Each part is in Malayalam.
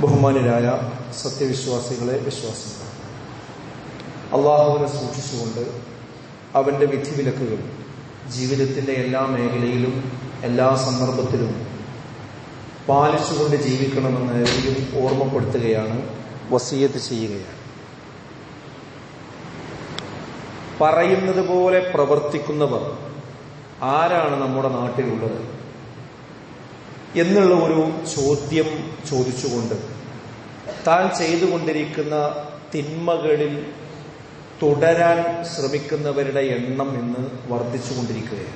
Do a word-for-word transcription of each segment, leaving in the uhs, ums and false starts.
ബഹുമാന്യരായ സത്യവിശ്വാസികളെ, വിശ്വാസികളെ, അള്ളാഹുവിനെ സൂക്ഷിച്ചുകൊണ്ട് അവൻ്റെ വിധിവിലക്കുകൾ ജീവിതത്തിൻ്റെ എല്ലാ മേഖലയിലും എല്ലാ സന്ദർഭത്തിലും പാലിച്ചുകൊണ്ട് ജീവിക്കണമെന്ന് ഏവരെയും ഓർമ്മപ്പെടുത്തുകയാണ്, വസിയത്ത് ചെയ്യുകയാണ്. പറയുന്നത് പോലെ പ്രവർത്തിക്കുന്നവർ ആരാണ് നമ്മുടെ നാട്ടിലുള്ളത് എന്നുള്ള ഒരു ചോദ്യം ചോദിച്ചുകൊണ്ട് താൻ ചെയ്തുകൊണ്ടിരിക്കുന്ന തിന്മകളിൽ തുടരാൻ ശ്രമിക്കുന്നവരുടെ എണ്ണം ഇന്ന് വർദ്ധിച്ചുകൊണ്ടിരിക്കുകയാണ്.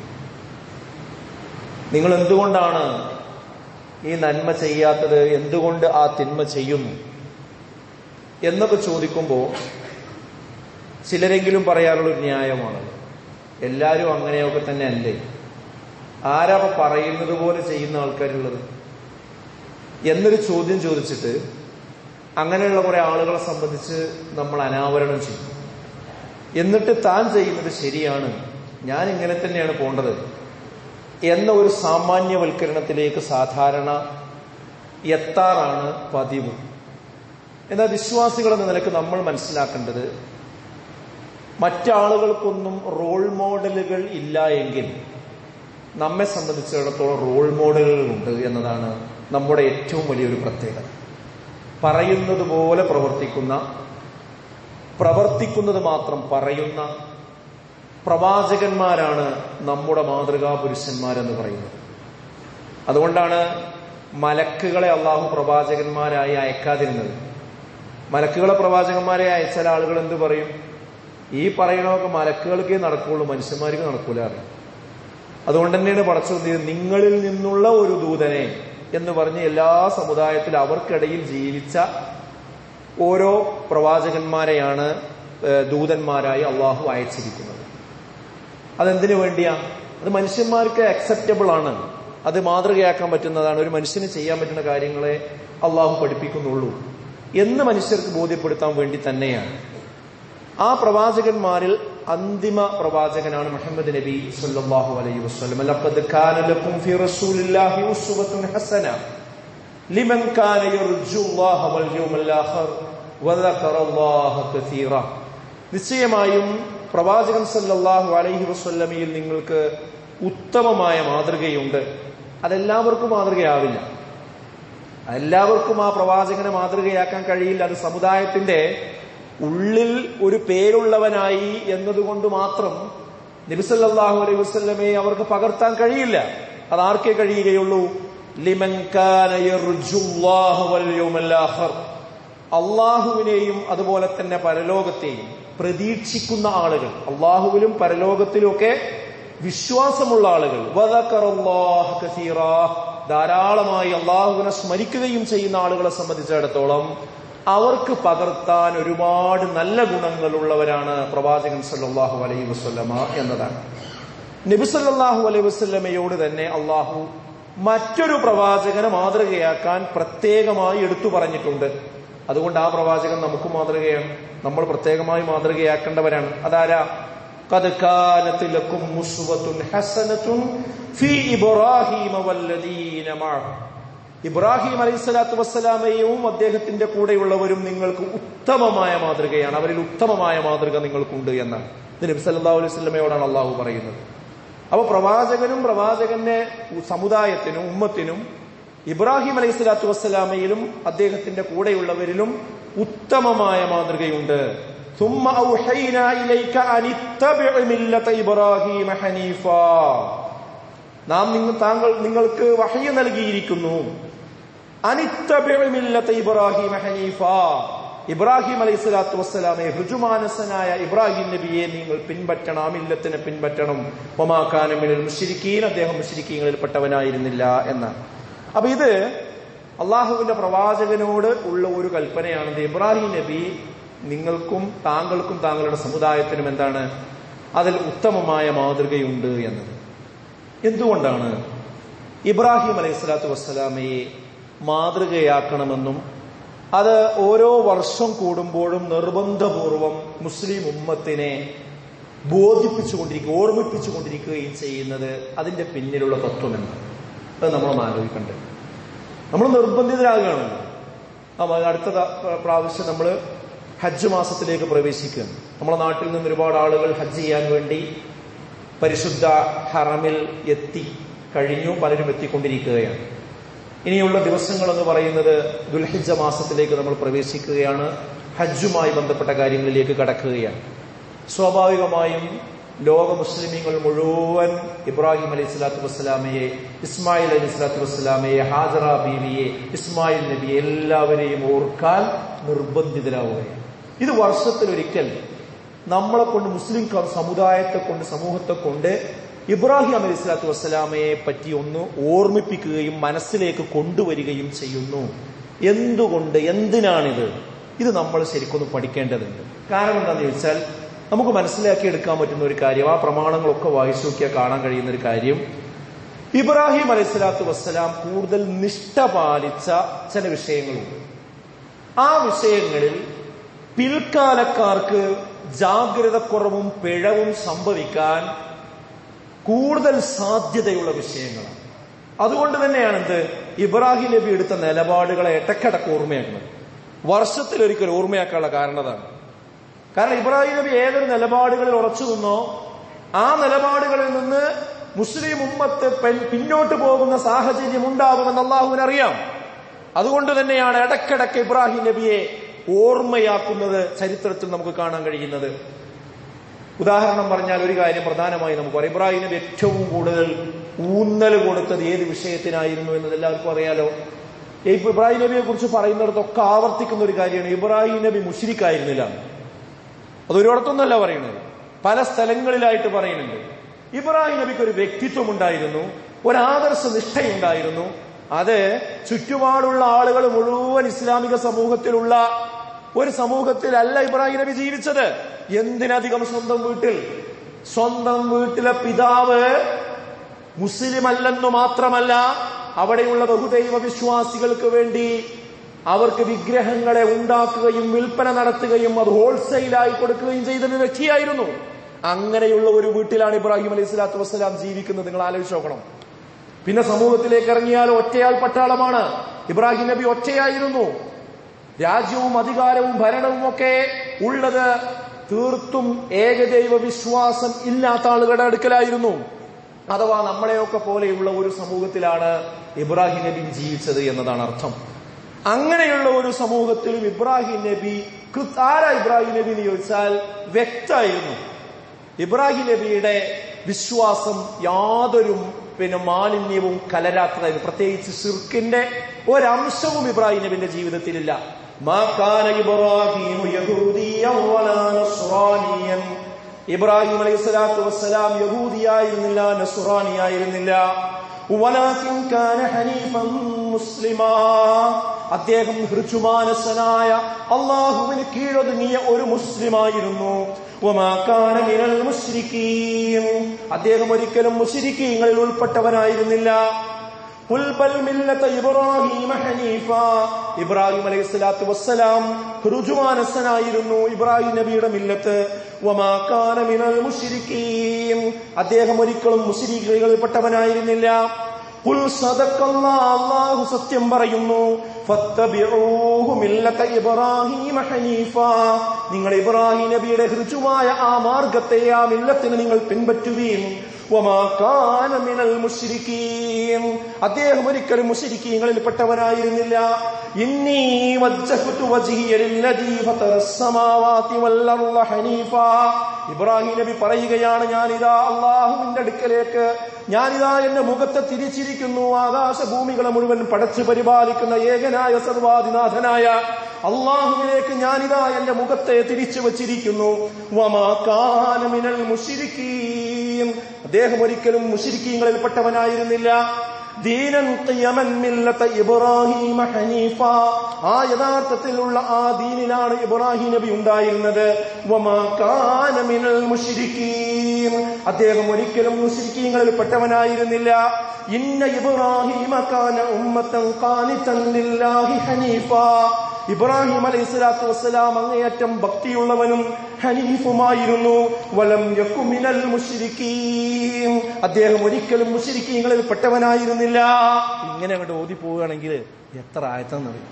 നിങ്ങൾ എന്തുകൊണ്ടാണ് ഈ നന്മ ചെയ്യാത്തത്, എന്തുകൊണ്ട് ആ തിന്മ ചെയ്യുന്നു എന്നൊക്കെ ചോദിക്കുമ്പോൾ ചിലരെങ്കിലും പറയാനുള്ളൊരു ന്യായമാണ്, എല്ലാവരും അങ്ങനെയൊക്കെ തന്നെ അല്ലേ, ആരാ പറയുന്നത് പോലെ ചെയ്യുന്ന ആൾക്കാരുള്ളത് എന്നൊരു ചോദ്യം ചോദിച്ചിട്ട് അങ്ങനെയുള്ള കുറെ ആളുകളെ സംബന്ധിച്ച് നമ്മൾ അനാവരണം ചെയ്യും. എന്നിട്ട് താൻ ചെയ്യുന്നത് ശരിയാണ്, ഞാൻ ഇങ്ങനെ തന്നെയാണ് പോണ്ടത് എന്ന ഒരു സാമാന്യവൽക്കരണത്തിലേക്ക് സാധാരണ എത്താറാണ് പതിവ്. എന്നാൽ വിശ്വാസികൾ എന്ന നിലക്ക് നമ്മൾ മനസ്സിലാക്കേണ്ടത്, മറ്റാളുകൾക്കൊന്നും റോൾ മോഡലുകൾ ഇല്ല എങ്കിൽ നമ്മെ സംബന്ധിച്ചിടത്തോളം റോൾ മോഡലുകളുണ്ട് എന്നതാണ് നമ്മുടെ ഏറ്റവും വലിയൊരു പ്രത്യേകത. പറയുന്നത് പോലെ പ്രവർത്തിക്കുന്ന, പ്രവർത്തിക്കുന്നത് മാത്രം പറയുന്ന പ്രവാചകന്മാരാണ് നമ്മുടെ മാതൃകാ പുരുഷന്മാരെന്ന് പറയുന്നത്. അതുകൊണ്ടാണ് മലക്കുകളെ അള്ളാഹു പ്രവാചകന്മാരായി അയക്കാതിരുന്നത്. മലക്കുകളെ പ്രവാചകന്മാരെ അയച്ചാൽ ആളുകൾ എന്ത് പറയും? ഈ പറയണമൊക്കെ മലക്കുകൾക്കേ നടക്കുള്ളൂ, മനുഷ്യന്മാർക്ക് നടക്കൂല. അതുകൊണ്ട് തന്നെയാണ് പടച്ചോൻ നിങ്ങളിൽ നിന്നുള്ള ഒരു ദൂതനെ എന്ന് പറഞ്ഞ് എല്ലാ സമുദായത്തിലും അവർക്കിടയിൽ ജീവിച്ച ഓരോ പ്രവാചകന്മാരെയാണ് ദൂതന്മാരായി അള്ളാഹു അയച്ചിരിക്കുന്നത്. അതെന്തിനു വേണ്ടിയാ? അത് മനുഷ്യന്മാർക്ക് അക്സെപ്റ്റബിൾ ആണ്, അത് മാതൃകയാക്കാൻ പറ്റുന്നതാണ്, ഒരു മനുഷ്യന് ചെയ്യാൻ പറ്റുന്ന കാര്യങ്ങളെ അള്ളാഹു പഠിപ്പിക്കുന്നുള്ളൂ എന്ന് മനുഷ്യർക്ക് ബോധ്യപ്പെടുത്താൻ വേണ്ടി തന്നെയാണ്. ആ പ്രവാചകന്മാരിൽ അന്തിമ പ്രവാചകനാണ് മുഹമ്മദ് നബി സല്ലല്ലാഹു അലൈഹി വസല്ലം. ലഖദ് കാന ലക്കും ഫീ റസൂലില്ലാഹി ഉസ്വത്തുൻ ഹസന ലിമൻ കാന യർജുല്ലാഹ വൽ യൗമൽ ആഖിർ വദക്കറല്ലാഹ കസീറ. നിശ്ചയമായും പ്രവാചകൻ സല്ലല്ലാഹു അലൈഹി വസല്ലമയിൽ നിങ്ങൾക്ക് ഉത്തമമായ മാതൃകയുണ്ട്. അതെല്ലാവർക്കും മാതൃകയാവില്ല, എല്ലാവർക്കും ആ പ്രവാചകനെ മാതൃകയാക്കാൻ കഴിയില്ല. അത് സമുദായത്തിന്റെ ഉള്ളിൽ ഒരു പേരുള്ളവനായി എന്നതുകൊണ്ട് മാത്രം നബി സല്ലല്ലാഹു അലൈഹി വസല്ലമയെ അവർക്ക് പകർത്താൻ കഴിയില്ല. അത് ആർക്കേ കഴിയുകയുള്ളൂ? ലിമൻ കാന യർജുല്ലാഹ വൽ യൗമൽ ആഖിർ, അള്ളാഹുവിനെയും അതുപോലെ തന്നെ പരലോകത്തെയും പ്രതീക്ഷിക്കുന്ന ആളുകൾ, അള്ളാഹുവിലും പരലോകത്തിലുമൊക്കെ വിശ്വാസമുള്ള ആളുകൾ, വദക്കറല്ലാഹ കസീറ, ധാരാളമായി അള്ളാഹുവിനെ സ്മരിക്കുകയും ചെയ്യുന്ന ആളുകളെ സംബന്ധിച്ചിടത്തോളം അവർക്ക് പകർത്താൻ ഒരുപാട് നല്ല ഗുണങ്ങളുള്ളവരാണ് പ്രവാചകൻ സല്ലല്ലാഹു അലൈഹി വസല്ലമ എന്നതാണ്. നബി സല്ലല്ലാഹു അലൈഹി വസല്ലമയോട് തന്നെ അള്ളാഹു മറ്റൊരു പ്രവാചകനെ മാതൃകയാക്കാൻ പ്രത്യേകമായി എടുത്തു പറഞ്ഞിട്ടുണ്ട്. അതുകൊണ്ട് ആ പ്രവാചകൻ നമുക്ക് മാതൃകയാണ്, നമ്മൾ പ്രത്യേകമായി മാതൃകയാക്കേണ്ടവരാണ്. അതാരാ? ഖദ് കാനത് ലക്കും ഉസ്വത്തുൻ ഹസനത്തുൻ ഫീ ഇബ്രാഹീമ വല്ലദീന മഅഹു. ഇബ്രാഹിം അലൈഹിസ്സലാത്തു വസ്സലാമയും അദ്ദേഹത്തിന്റെ കൂടെയുള്ളവരും നിങ്ങൾക്ക് ഉത്തമമായ മാതൃകയാണ്, അവരിൽ ഉത്തമമായ മാതൃക നിങ്ങൾക്കുണ്ട് എന്നാണ് നബി സല്ലല്ലാഹു അലൈഹി വസല്ലമയോടാണ് അള്ളാഹു പറയുന്നത്. അപ്പൊ പ്രവാചകനും പ്രവാചകന്റെ സമുദായത്തിനും ഉമ്മത്തിനും ഇബ്രാഹിം അലൈഹിസ്സലാത്തു വസ്സലാമയിലും അദ്ദേഹത്തിന്റെ കൂടെയുള്ളവരിലും ഉത്തമമായ മാതൃകയുണ്ട്. ثم أوحينا إليك أن اتبع ملة إبراهيم حنيفا. നാം നിങ്ങൾ താങ്കൾ നിങ്ങൾക്ക് വഹയ്യ് നൽകിയിരിക്കുന്നു. അനിത്തബിഉ മില്ലത ഇബ്രാഹിം ഹനീഫ, ഇബ്രാഹിം അലൈഹിസ്സലാത്തു വസ്സലാമയെ ഋജുമാനസനായ ഇബ്രാഹിം നബിയെ നിങ്ങൾ പിൻപറ്റണം, ആ മില്ലത്തിനെ പിൻപറ്റണം. വമാ കാന മിനൽ മുശ്രിക്കീൻ, അദ്ദേഹം മുശ്രിക്കീങ്ങളിൽ പെട്ടവനായിരുന്നില്ല എന്നാണ്. അപ്പൊ ഇത് അള്ളാഹുവിന്റെ പ്രവാചകനോട് ഉള്ള ഒരു കൽപ്പനയാണ്. ഇബ്രാഹിം നബി നിങ്ങൾക്കും താങ്കൾക്കും താങ്കളുടെ സമുദായത്തിനും എന്താണ്? അതിൽ ഉത്തമമായ മാതൃകയുണ്ട് എന്നത്. എന്തുകൊണ്ടാണ് ഇബ്രാഹിം അലൈഹിസ്സലാത്തു വസ്സലാമയെ മാതൃകയാക്കണമെന്നും അത് ഓരോ വർഷം കൂടുമ്പോഴും നിർബന്ധപൂർവം മുസ്ലിം ഉമ്മത്തിനെ ബോധിപ്പിച്ചുകൊണ്ടിരിക്കുക, ഓർമ്മിപ്പിച്ചുകൊണ്ടിരിക്കുകയും ചെയ്യുന്നത്? അതിന്റെ പിന്നിലുള്ള തത്വം എന്താണ്? അത് നമ്മളൊന്ന് ആലോചിക്കണ്ടേ. നമ്മൾ നിർബന്ധിതരാകുകയാണല്ലോ. അടുത്ത പ്രാവശ്യം നമ്മൾ ഹജ്ജ് മാസത്തിലേക്ക് പ്രവേശിക്കുകയാണ്. നമ്മുടെ നാട്ടിൽ നിന്ന് ഒരുപാട് ആളുകൾ ഹജ്ജ് ചെയ്യാൻ വേണ്ടി പരിശുദ്ധ ഹറമിൽ എത്തി കഴിഞ്ഞു, പലരും എത്തിക്കൊണ്ടിരിക്കുകയാണ്. ഇനിയുള്ള ദിവസങ്ങൾ എന്ന് പറയുന്നത് ദുൽഹിജ്ജ മാസത്തിലേക്ക് നമ്മൾ പ്രവേശിക്കുകയാണ്. ഹജ്ജുമായി ബന്ധപ്പെട്ട കാര്യങ്ങളിലേക്ക് കടക്കുകയാണ്. സ്വാഭാവികമായും ലോക മുസ്ലിമീങ്ങൾ മുഴുവൻ ഇബ്രാഹിം അലൈഹി സ്വലാത്തു വസ്സലാമയെ, ഇസ്മായിൽ അലൈഹി സ്വലാത്തു വസ്സലാമയെ, ഹാജറ ബീവിയെ, ഇസ്മായിൽ നബിയെ എല്ലാവരെയും ഓർക്കാൻ നിർബന്ധിതരാവുകയാണ്. ഇത് വർഷത്തിലൊരിക്കൽ നമ്മളെ കൊണ്ട്, മുസ്ലിം സമുദായത്തെ കൊണ്ട്, സമൂഹത്തെ കൊണ്ട് ഇബ്രാഹിം അലൈഹി സ്വലാത്തു വസ്സലാമയെ പറ്റി ഒന്ന് ഓർമ്മിപ്പിക്കുകയും മനസ്സിലേക്ക് കൊണ്ടുവരികയും ചെയ്യുന്നു. എന്തുകൊണ്ട്, എന്തിനാണിത്? ഇത് നമ്മൾ ശരിക്കൊന്ന് പഠിക്കേണ്ടതുണ്ട്. കാരണം എന്താണെന്ന് ചോദിച്ചാൽ, നമുക്ക് മനസ്സിലാക്കിയെടുക്കാൻ പറ്റുന്ന ഒരു കാര്യം, ആ പ്രമാണങ്ങളൊക്കെ വായിച്ചു നോക്കിയാൽ കാണാൻ കഴിയുന്ന ഒരു കാര്യം, ഇബ്രാഹിം അലൈഹി സ്വലാത്തു വസ്സലാം കൂടുതൽ നിഷ്ഠ പാലിച്ച ചില വിഷയങ്ങളുണ്ട്. ആ വിഷയങ്ങളിൽ പിൽക്കാലക്കാർക്ക് ജാഗ്രതക്കുറവും പിഴവും സംഭവിക്കാൻ കൂടുതൽ സാധ്യതയുള്ള വിഷയങ്ങളാണ്. അതുകൊണ്ട് തന്നെയാണ് എന്ത് ഇബ്രാഹിം നബി എടുത്ത നിലപാടുകളെ ഇടയ്ക്കിടയ്ക്ക് ഓർമ്മയാക്കുന്നത്. വർഷത്തിലൊരിക്കൽ ഓർമ്മയാക്കാനുള്ള കാരണം അതാണ്. കാരണം ഇബ്രാഹിം നബി ഏതൊരു നിലപാടുകളിൽ ഉറച്ചു നിന്നോ ആ നിലപാടുകളിൽ നിന്ന് മുസ്ലിം ഉമ്മത്ത് പിന്നോട്ട് പോകുന്ന സാഹചര്യം ഉണ്ടാകുമെന്ന് അള്ളാഹുവിനറിയാം. അതുകൊണ്ട് തന്നെയാണ് ഇടയ്ക്കിടയ്ക്ക് ഇബ്രാഹിം നബിയെ ഓർമ്മയാക്കുന്നത് ചരിത്രത്തിൽ നമുക്ക് കാണാൻ കഴിയുന്നത്. ഉദാഹരണം പറഞ്ഞാൽ ഒരു കാര്യം പ്രധാനമായി നമുക്ക് പറയാം. ഇബ്രാഹിം നബി ഏറ്റവും കൂടുതൽ ഊന്നൽ കൊടുത്തത് ഏത് വിഷയത്തിനായിരുന്നു എന്നത് എല്ലാവർക്കും അറിയാലോ. ഇബ്രാഹിം നബിയെ കുറിച്ച് പറയുന്നിടത്തൊക്കെ ആവർത്തിക്കുന്ന ഒരു കാര്യമാണ്, ഇബ്രാഹിം നബി മുശ്രിക്കായിരുന്നില്ല. അതൊരിടത്തൊന്നല്ല പറയുന്നത്, പല സ്ഥലങ്ങളിലായിട്ട് പറയുന്നുണ്ട്. ഇബ്രാഹിം നബിക്ക് ഒരു വ്യക്തിത്വം ഉണ്ടായിരുന്നു, ഒരാദർശ നിഷ്ഠയുണ്ടായിരുന്നു. അത് ചുറ്റുപാടുള്ള ആളുകൾ മുഴുവൻ ഇസ്ലാമിക സമൂഹത്തിലുള്ള ഒരു സമൂഹത്തിലല്ല ഇബ്രാഹിം നബി ജീവിച്ചത്. എന്തിനധികം സ്വന്തം വീട്ടിൽ, സ്വന്തം വീട്ടിലെ പിതാവ് മുസ്ലിം അല്ലെന്നു മാത്രമല്ല, അവിടെയുള്ള ബഹുദൈവ വിശ്വാസികൾക്ക് വേണ്ടി അവർക്ക് വിഗ്രഹങ്ങളെ ഉണ്ടാക്കുകയും വിൽപ്പന നടത്തുകയും അത് ഹോൾസെയിലായി കൊടുക്കുകയും ചെയ്തൊരു വ്യക്തിയായിരുന്നു. അങ്ങനെയുള്ള ഒരു വീട്ടിലാണ് ഇബ്രാഹിം അലൈഹി സ്വലാത്തു വസ്സലാം ജീവിക്കുന്നത്. നിങ്ങൾ ആലോചിച്ച് നോക്കണം. പിന്നെ സമൂഹത്തിലേക്ക് ഇറങ്ങിയാൽ ഒറ്റയാൾ പട്ടാളമാണ്. ഇബ്രാഹിം നബി ഒറ്റയായിരുന്നു. രാജ്യവും അധികാരവും ഭരണവും ഒക്കെ ഉള്ളത് തീർത്തും ഏകദൈവ വിശ്വാസം ഇല്ലാത്ത ആളുകളുടെ അടുക്കലായിരുന്നു. അഥവാ നമ്മളെയൊക്കെ പോലെയുള്ള ഒരു സമൂഹത്തിലാണ് ഇബ്രാഹിം നബി ജീവിച്ചത് എന്നതാണ് അർത്ഥം. അങ്ങനെയുള്ള ഒരു സമൂഹത്തിലും ഇബ്രാഹിം നബി, ആരാ ഇബ്രാഹിം നബി എന്ന് ചോദിച്ചാൽ വ്യക്തമായിരുന്നു. ഇബ്രാഹിം നബിയുടെ വിശ്വാസം യാതൊരു പിന്നെ മാലിന്യവും കലരാത്തതായിരുന്നു. പ്രത്യേകിച്ച് ശിർക്കിന്റെ ഒരംശവും ഇബ്രാഹിം നബിന്റെ ജീവിതത്തിലില്ല. മാ കാന ഇബ്രാഹിം യഹൂദിയ്യൻ വലാ നസ്റാനിയൻ. ഇബ്രാഹിം അലൈഹി സ്വലാത്തു വസ്സലാം യഹൂദിയായിരുന്നില്ല, നസ്റാനിയായിരുന്നില്ല. വലാകിൻ കാന ഹനീഫൻ മുസ്ലിമാ. അദ്ദേഹം ഋജുമാനസനായ അള്ളാഹുവിന് കീഴൊതുങ്ങിയ ഒരു മുസ്ലിമായിരുന്നു. വമാ കാന മിനൽ മുശ്രിക്കീൻ. അദ്ദേഹം ഒരിക്കലും മുശ്രിക്കീങ്ങളിൽ ഉൾപ്പെട്ടവനായിരുന്നില്ല. ഖുൽ ബൽ മില്ലത ഇബ്രാഹീമ ഹനീഫ. ഇബ്രാഹിം അലൈഹി സ്വലാത്തു വസ്സലാം ഋജുമാനസനായിരുന്നു, ഇബ്രാഹിം നബിയുടെ മില്ലത്ത്. വമാ കാന മിനൽ മുശ്രിക്കീൻ. അദ്ദേഹം ഒരിക്കലും മുശ്രിക്കുകളിൽ പെട്ടവനായിരുന്നില്ല. ഖുൽ സദഖല്ലാഹ്. അല്ലാഹു സത്യം പറയുന്നു. ഫത്തബിഊഹു മില്ലത ഇബ്രാഹീമ ഹനീഫ. നിങ്ങൾ ഇബ്രാഹിം നബിയുടെ ഋജുവായ ആ മാർഗത്തെ, ആ മില്ലത്തിനെ നിങ്ങൾ പിൻപറ്റുകയും. വമാ കാന മിനൽ മുശ്രിക്കീൻ. അദ്ദേഹം ഒരിക്കലും മുശ്രിക്കീങ്ങളിൽ പെട്ടവനായിരുന്നില്ല. ഇന്നി വജ്ജഹ്തു വജ്ഹിയ ലില്ലദീ ഫതറസ് സമാവാതി വൽ അർള ഹനീഫ. ഇബ്രാഹിം നബി പറയുകയാണ്, ഞാനിതാ അള്ളാഹുവിന്റെ അടുക്കലേക്ക്, ഞാനിതാ എന്റെ മുഖത്തെ തിരിച്ചിരിക്കുന്നു. ആകാശഭൂമികളെ മുഴുവൻ പടച്ചു പരിപാലിക്കുന്ന ഏകനായ സർവാധിനാഥനായ അള്ളാഹുവിലേക്ക് ഞാനിതാ എന്റെ മുഖത്തെ തിരിച്ചു വച്ചിരിക്കുന്നു. വമാ കാന മിനൽ മുശ്രിക്കീൻ. അദ്ദേഹം ഒരിക്കലും മുശ്രിക്കീങ്ങളിൽ പെട്ടവനായിരുന്നില്ല. ദീനൻ ഖിയമൻ മില്ലത ഇബ്രാഹീമ ഹനീഫ. ആ യഥാർത്ഥത്തിലുള്ള ആ ദീനിലാണ് ഇബ്രാഹിം നബി ഉണ്ടായിരുന്നത്. വമാ കാന മിനൽ മുശ്രിക്കീൻ. അദ്ദേഹം ഒരിക്കലും മുശ്രിക്കീങ്ങളിൽ പെട്ടവനായിരുന്നില്ല. ഇന്ന ഇബ്രാഹീമ കാന ഉമ്മത്തൻ ഖാനിതൻ ലില്ലാഹി ഹനീഫ. ഇബ്രാഹിം അലൈഹി സ്വലാത്തു വസ്സലാം അങ്ങേയറ്റം ഭക്തിയുള്ളവനും ഹനീഫുമായിരുന്നു. വലം യകു മിനൽ മുശ്രിക്കീൻ. അദ്ദേഹം ഒരിക്കലും മുശ്രിക്കീങ്ങളിൽ പെട്ടവനായിരുന്നില്ല. ഇങ്ങനെ അങ്ങോട്ട് ഓതി പോവുകയാണെങ്കിൽ എത്ര ആയത്താന്ന് പറയും.